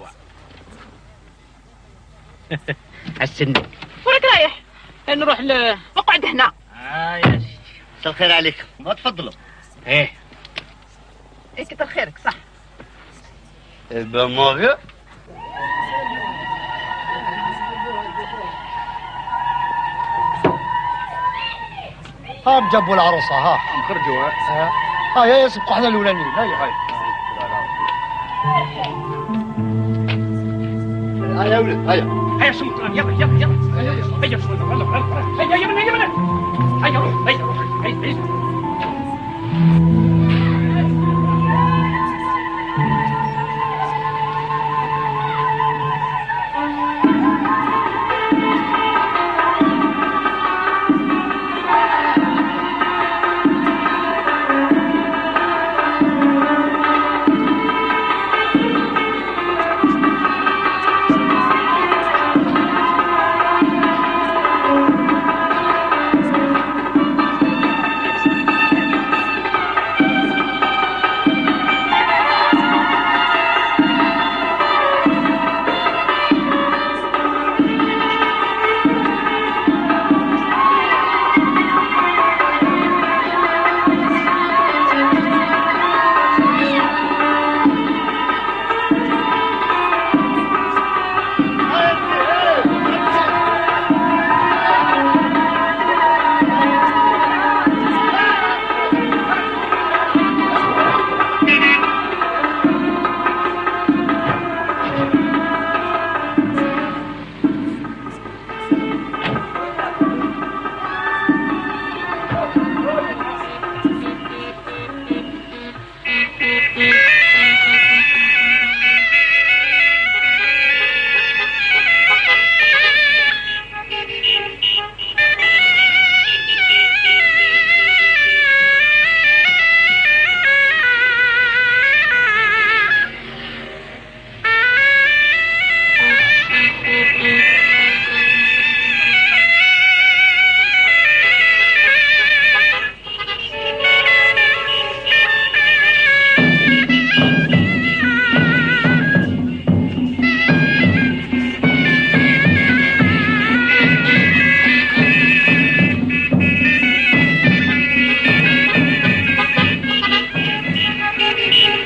Speaker 3: حسني
Speaker 16: وراك رايح؟ نروح ل اقعد هنا.
Speaker 3: اه يا سيدي
Speaker 2: مساء الخير عليكم. ما تفضلوا.
Speaker 3: ايه
Speaker 16: ايه كتر خيرك صح.
Speaker 2: بون موريو.
Speaker 17: ها جابوا العروسه ها
Speaker 1: نخرجوا
Speaker 17: ها ها يا يسبقوا احنا الاولانيين. هيا
Speaker 2: هيا يا ولد هيا.
Speaker 1: هيا سمطران يلا يلا يلا هيا سمطران يلا هيا يلا هيا يلا هيا روح هيا روح هيا.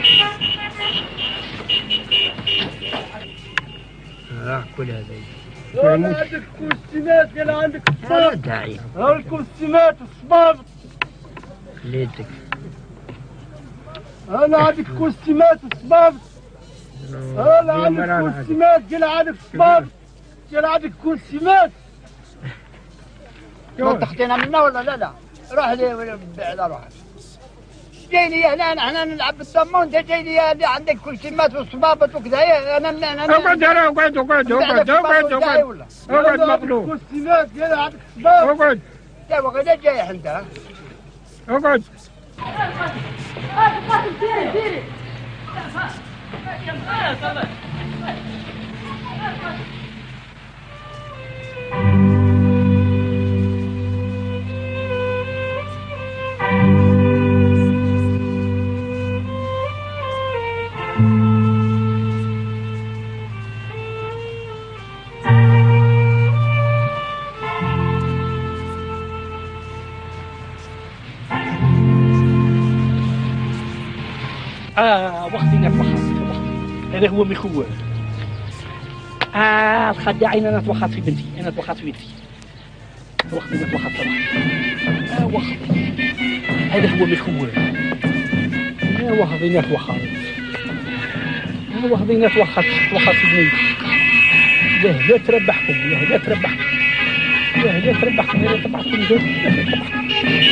Speaker 17: راح كل هذا
Speaker 5: انا عندك كوستيمات قال عندك الصباب ها الكوستيمات الصباب
Speaker 17: خليتك
Speaker 5: انا عندك كوستيمات الصباب انا عندك كوستيمات قال عندك الصباب قال عندك كوستيمات
Speaker 17: تختينا منا ولا لا لا روح لي بعد روح جاي لي هنا احنا نلعب بالدم وانت جاي لي اللي عندك كوستيمات وصبابط وكذا انا من انا
Speaker 5: اقعد انا اقعد اقعد اقعد اقعد اقعد اقعد مقلوب كوستيمات قال عندك صباب اقعد
Speaker 17: يا وغدا جاي انت
Speaker 5: اقعد
Speaker 1: آه وقتي نتوخط هذا هو مخوة آه الخداعين أنا توخط في بنتي أنا توخط في بنتي وقتي نتوخط طبعا آه وقتي هذا هو مخوة آه وقتي نتوخط آه وقتي نتوخط توخط في بنتي لا لا تربحكم لا لا تربحكم لا لا تربحكم لا تبعكم لا تربحكم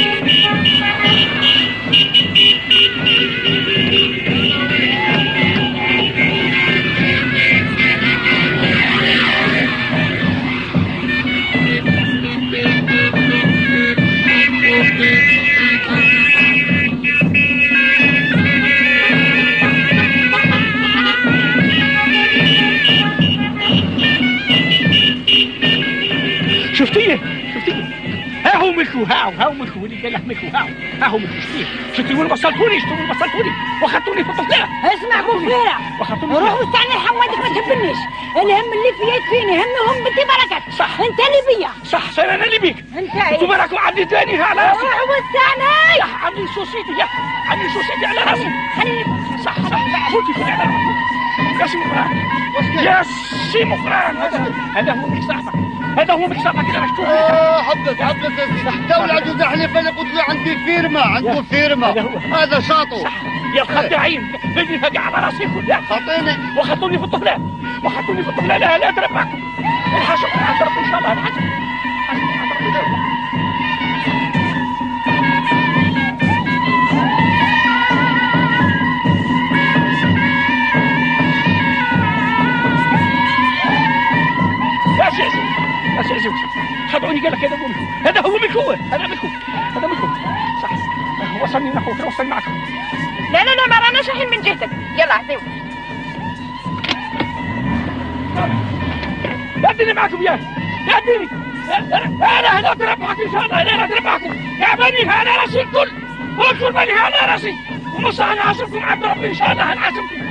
Speaker 1: شفتيه شفتيه ها هو ملكو هاو هاو ملكو اللي قال له ملكو هاو ها هو ملكو شفتيه شفتيه وين وصلتوني شفتوني وين وصلتوني واخذتوني في الطفله
Speaker 6: اسمع بوفيرة روح واستعمل حمادك ما تهمنيش الهم اللي في يكفيني همهم بنتي بركات صح انت اللي بيا
Speaker 1: صح صار انا اللي بيك
Speaker 6: انت
Speaker 1: انتوا بالكم عندي ثاني على راسي
Speaker 6: روح واستعني
Speaker 1: صح عندي سوسيتي يا عندي سوسيتي على راسي
Speaker 6: خليني
Speaker 1: صح صح فوتي فوتي على راسي يا سي مقران يا سي مقران هذا هذا هو مكسافك هذا هو مكسافك كده مكتوب
Speaker 2: اه حبك حبك يا سيدي دولة عنده زحلف انا قلت له عندي فيرما عنده فيرما هذا شاطو
Speaker 1: يا الخداعين بدي هقع على راسي كلها
Speaker 2: خاطيني
Speaker 1: واخذوني في الطفله واخذوني في الطفله لا لا تربعكم الحشم عند ربي ان شاء الله الحشم عند ربي ان شاء الله يا سيدي يا سيدي خدعوني قال لك هذا هو ملكو هذا هو ملكو هذا ملكو هذا ملكو صح وصلني نحو وصلني معكم
Speaker 16: لا لا لا ما راناش رايحين من جهتك يلا عطيو
Speaker 1: لا اديني معكم يا لا اديني انا هنا اتربحك ان شاء الله انا اتربحكم يا بني انا راسي الكل وكل بني انا راسي ومص انا عاصمكم عبد ربي ان شاء الله هنعاصمكم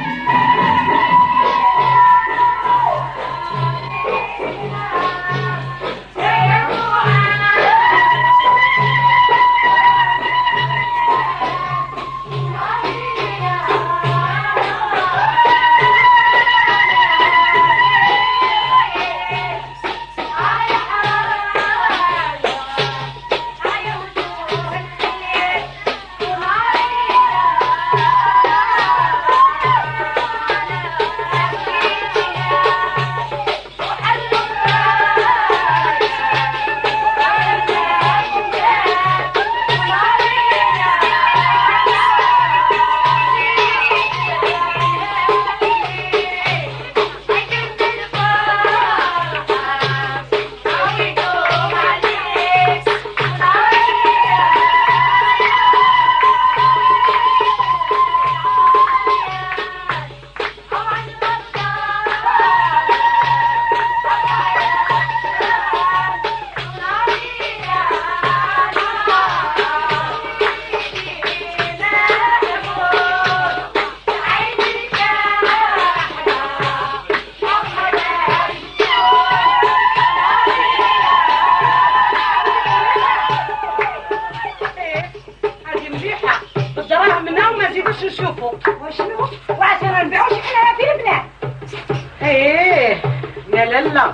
Speaker 6: نشوفوا وشنو وعشان نبيعوش احنا في البلاد. ايه يا لالا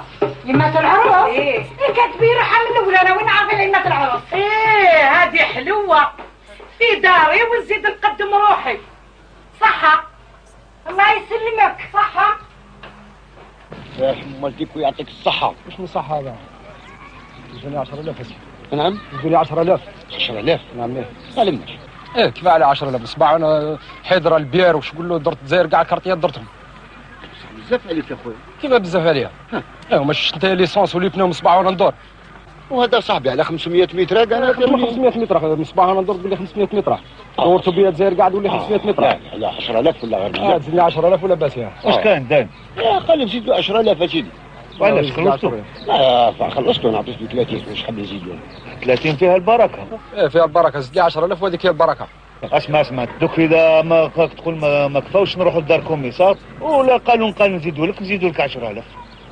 Speaker 6: يمة العروس؟
Speaker 9: ايه
Speaker 6: ايه كتبي روحها من الاول انا وين عارفين يمة العروس؟
Speaker 9: ايه هذه حلوة في داري ونزيد نقدم روحي. صحة
Speaker 6: الله يسلمك.
Speaker 9: صحة
Speaker 2: يا رحم والديك ويعطيك الصحة.
Speaker 19: وش من صحة هذا؟ يجوني عشرة آلاف اسمع.
Speaker 2: نعم؟
Speaker 19: يجوني عشرة آلاف.
Speaker 2: عشرة آلاف؟
Speaker 19: نعم ايه.
Speaker 2: سلمك.
Speaker 19: ايه كيف على عشرة آلاف صباح انا حيدر البيار وش نقول له درت زاير كاع الكارتيات درتهم.
Speaker 2: بزاف عليك يا خويا.
Speaker 19: كيف بزاف عليا؟ ايه وماش انت ليسونس ولي بناو مصباح وانا ندور.
Speaker 2: وهذا صاحبي على خمسمية متر انا
Speaker 19: خمسمية متر مصباح وانا ندور تقول لي خمسمية متر. دورتو بيا زاير قاعد ولي خمسمية متر.
Speaker 2: لا لا عشرة آلاف ولا غير
Speaker 19: اه تزيد لي عشرة آلاف ولا باس يعني.
Speaker 10: واش كان دايم؟
Speaker 2: لا قال لي نزيدو عشرة آلاف اسيدي.
Speaker 10: وعلاش خلصتو؟
Speaker 2: لا خلصتو نعطيتو ثلاثين واش حاب نزيدو؟
Speaker 10: ثلاثين فيها البركة.
Speaker 19: ايه فيها البركة زيد لي عشرة آلاف وهذيك هي البركة.
Speaker 10: اسمع اسمع دوك اذا ما تقول ما, ما كفاوش نروحوا لدار كوميسار ولا قالوا قالوا نزيدوا لك نزيدوا لك عشرة آلاف.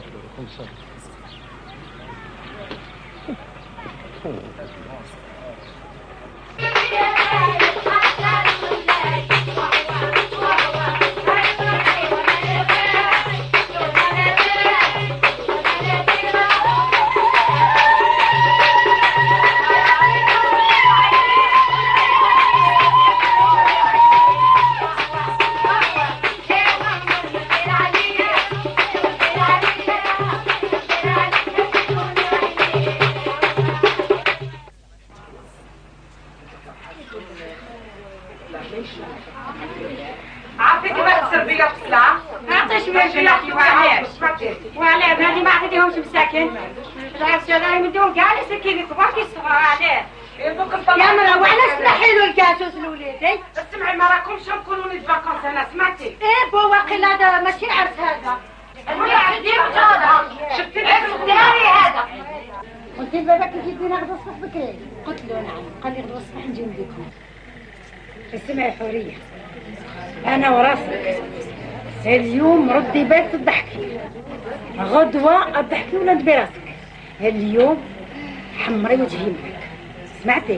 Speaker 9: عرفتي كيفاش تسربي في السلعة؟
Speaker 6: نعطيش بيا وعلاش وعلاش هذه ما عطيتيهمش مساكن. العرسه راهي مديهم كاع لي سكيني كبار كيصبروا عليه.
Speaker 9: يا
Speaker 6: مرا وعلاش تنحيلو الكاسوس لوليدي؟
Speaker 9: اسمعي ما راكمش نكونوا ني فاكونس انا سمعتي؟
Speaker 6: ايه بو واقيلا هذا ماشي عرس هذا.
Speaker 9: المرة عندي هذا شفتي
Speaker 6: الداري هذا. قلت لباباك تجيبينا غدا الصبح بكري. قلت له نعم قال لي غدا الصبح نجي نديكم. اسمعي حوريه انا وراسك اليوم ردي بالك تضحكي غدوه تضحكي ولا تبي راسك. اليوم حمري وجهي معك سمعتي؟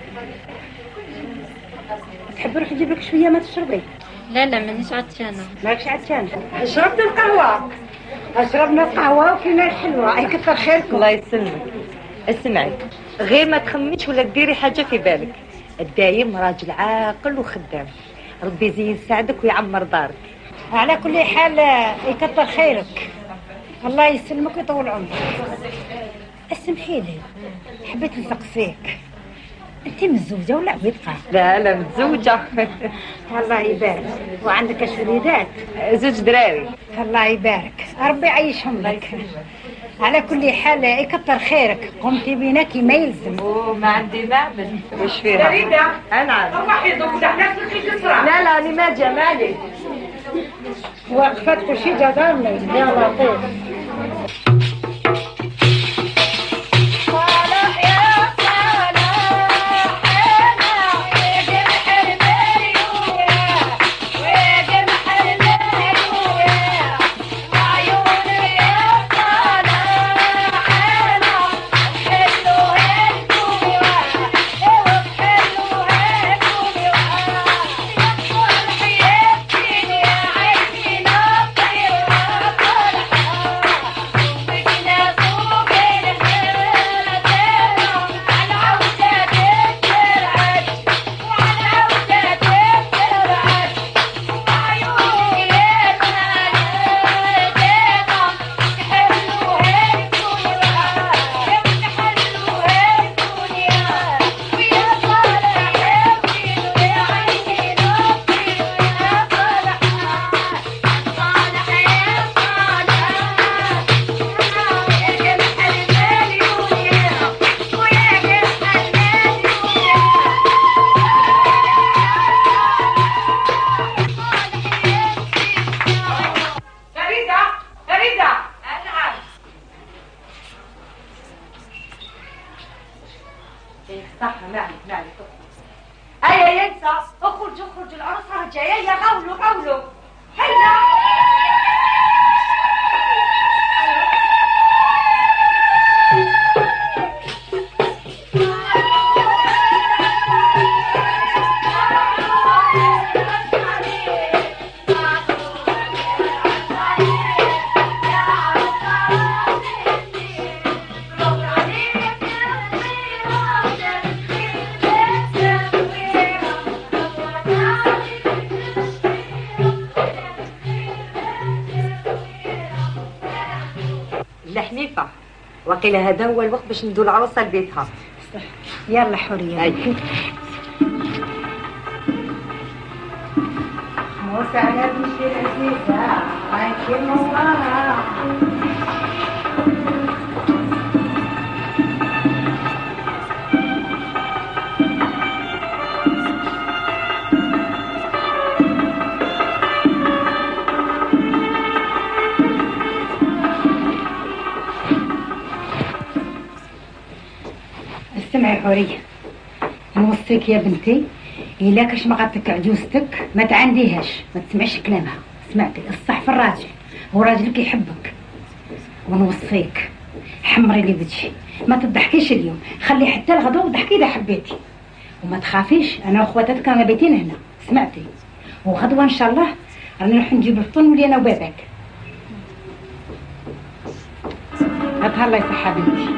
Speaker 6: تحبي نروح نجيب لك شويه ما تشربي؟
Speaker 12: لا لا مانيش عطشانه.
Speaker 6: ماكش عطشانه؟ شربت القهوه شربنا القهوه وكلنا الحلوه. اي كثر خيركم.
Speaker 20: الله يسلمك. اسمعي غير ما تخميش ولا تديري حاجه في بالك. الدايم راجل عاقل وخدام ربي يزين يساعدك ويعمر دارك.
Speaker 6: على كل حال يكثر خيرك الله يسلمك ويطول عمرك. اسمحي لي حبيت نسقسيك انت متزوجه ولا عويطه؟
Speaker 20: لا لا متزوجه.
Speaker 6: الله يبارك. وعندك اش وليدات؟
Speaker 20: زوج دراري.
Speaker 6: الله يبارك ربي يعيشهم لك. على كل حال يكثر خيرك قمتي بينا كيما يلزم.
Speaker 20: وما عندي معمل. وش فيها؟
Speaker 9: فريدة
Speaker 20: انا
Speaker 9: روحي دوك دحنا في الكسرة.
Speaker 20: لا لا انا ما جمالي
Speaker 6: وقفت كل شيء جدارنا يا لطيف.
Speaker 20: لا حليفه وقيل هذا هو الوقت باش ندو العروسه لبيتها.
Speaker 6: يلا حوريه.
Speaker 20: أي.
Speaker 6: موسى على بنتي العزيزه راكي منوره.
Speaker 21: اسمعي حوريه، نوصيك يا بنتي إلا كاش ما غاتك عجوزتك ما تعنديهاش، ما تسمعيش كلامها. سمعتي؟ الصح في الراجل، هو راجلك يحبك. ونوصيك حمري لي وجهي، ما تضحكيش اليوم، خلي حتى الغدا وضحكي اذا حبيتي، وما تخافيش انا واخواتك رانا بيتين هنا. سمعتي؟ وغدوه ان شاء الله راني نروح نجيب الفطن ولي انا وباباك. هاتها الله يصحها بنتي.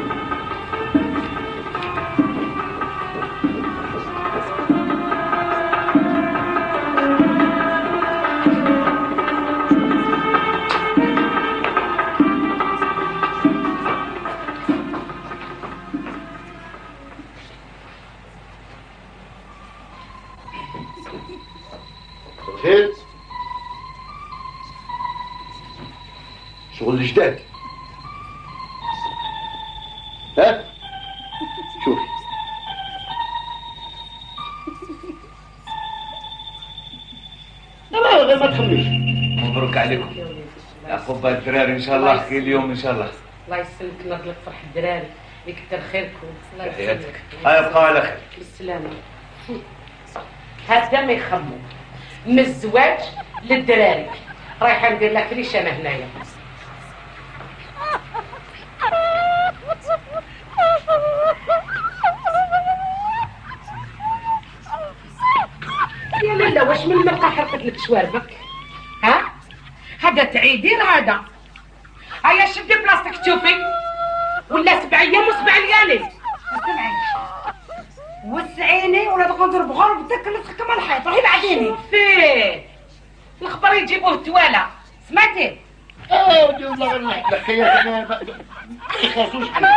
Speaker 2: خير؟ شغل جداد. ها؟ شوفي لا غير ما تخميش.
Speaker 10: مبروك عليكم يا قبة الدراري، ان شاء الله خير اليوم ان شاء الله.
Speaker 9: الله يسلمك نرد لك فرح الدراري ويكثر خيركم. الله
Speaker 10: تحياتك. هيا بقاو على خير.
Speaker 9: بالسلامة. هذا ما يخمو من الزواج للدراري. رايحة ندير لك ريش انا هنايا. يا لالا واش من مرقة حرقت لك شواربك؟ ها؟ هذا تعيدين هذا. هيا شدي بلاصتك تشوفي ولا سبع ايام وسبع ليالي.
Speaker 21: ما سمعيش وسعيني ولا تبقى نضرب غربتك اللي تحكم على الحيط. روحي بعديني
Speaker 9: فيه الخبر يجيبوه التوالا. سمعتي؟
Speaker 2: اه ودي والله الحكايات انا ما يخافوش عليك.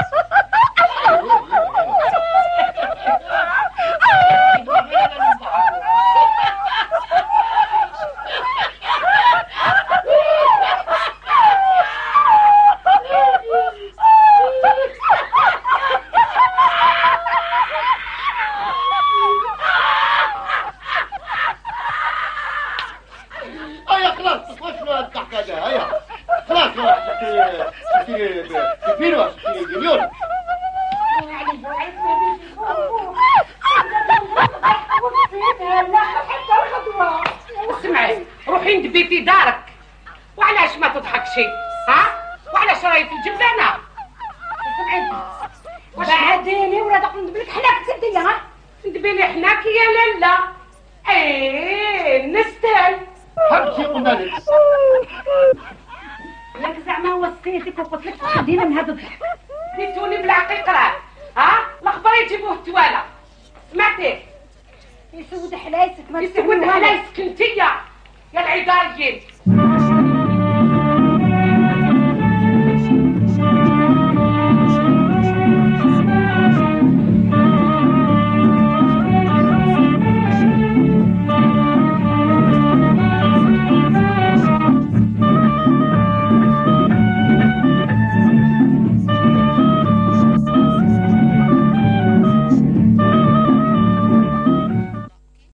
Speaker 2: هيا خلاص تخرجوا الضحك هذا. هيا خلاص فينو مليون.
Speaker 9: اسمعي روحي ندبي في دارك. وعلاش ما تضحكشي؟ ها؟ وعلاش راهي في الجبانه؟
Speaker 21: بعديني ولا تقول ندبي لك حناك تسدي. ها
Speaker 9: ندبي لي حناك يا لالا. ايه نستاهل.
Speaker 2: حبسي قلنا لك.
Speaker 21: لك زعما وصيتك وقلت لك تخدينا من هذا الضحك.
Speaker 9: نيتوني بالعقل قرار. ها؟ الخبر يجيبوه التوالا. سمعتي؟
Speaker 21: يسود حلايسك ما
Speaker 9: يسود حلايسك انتيا يا العذاريين.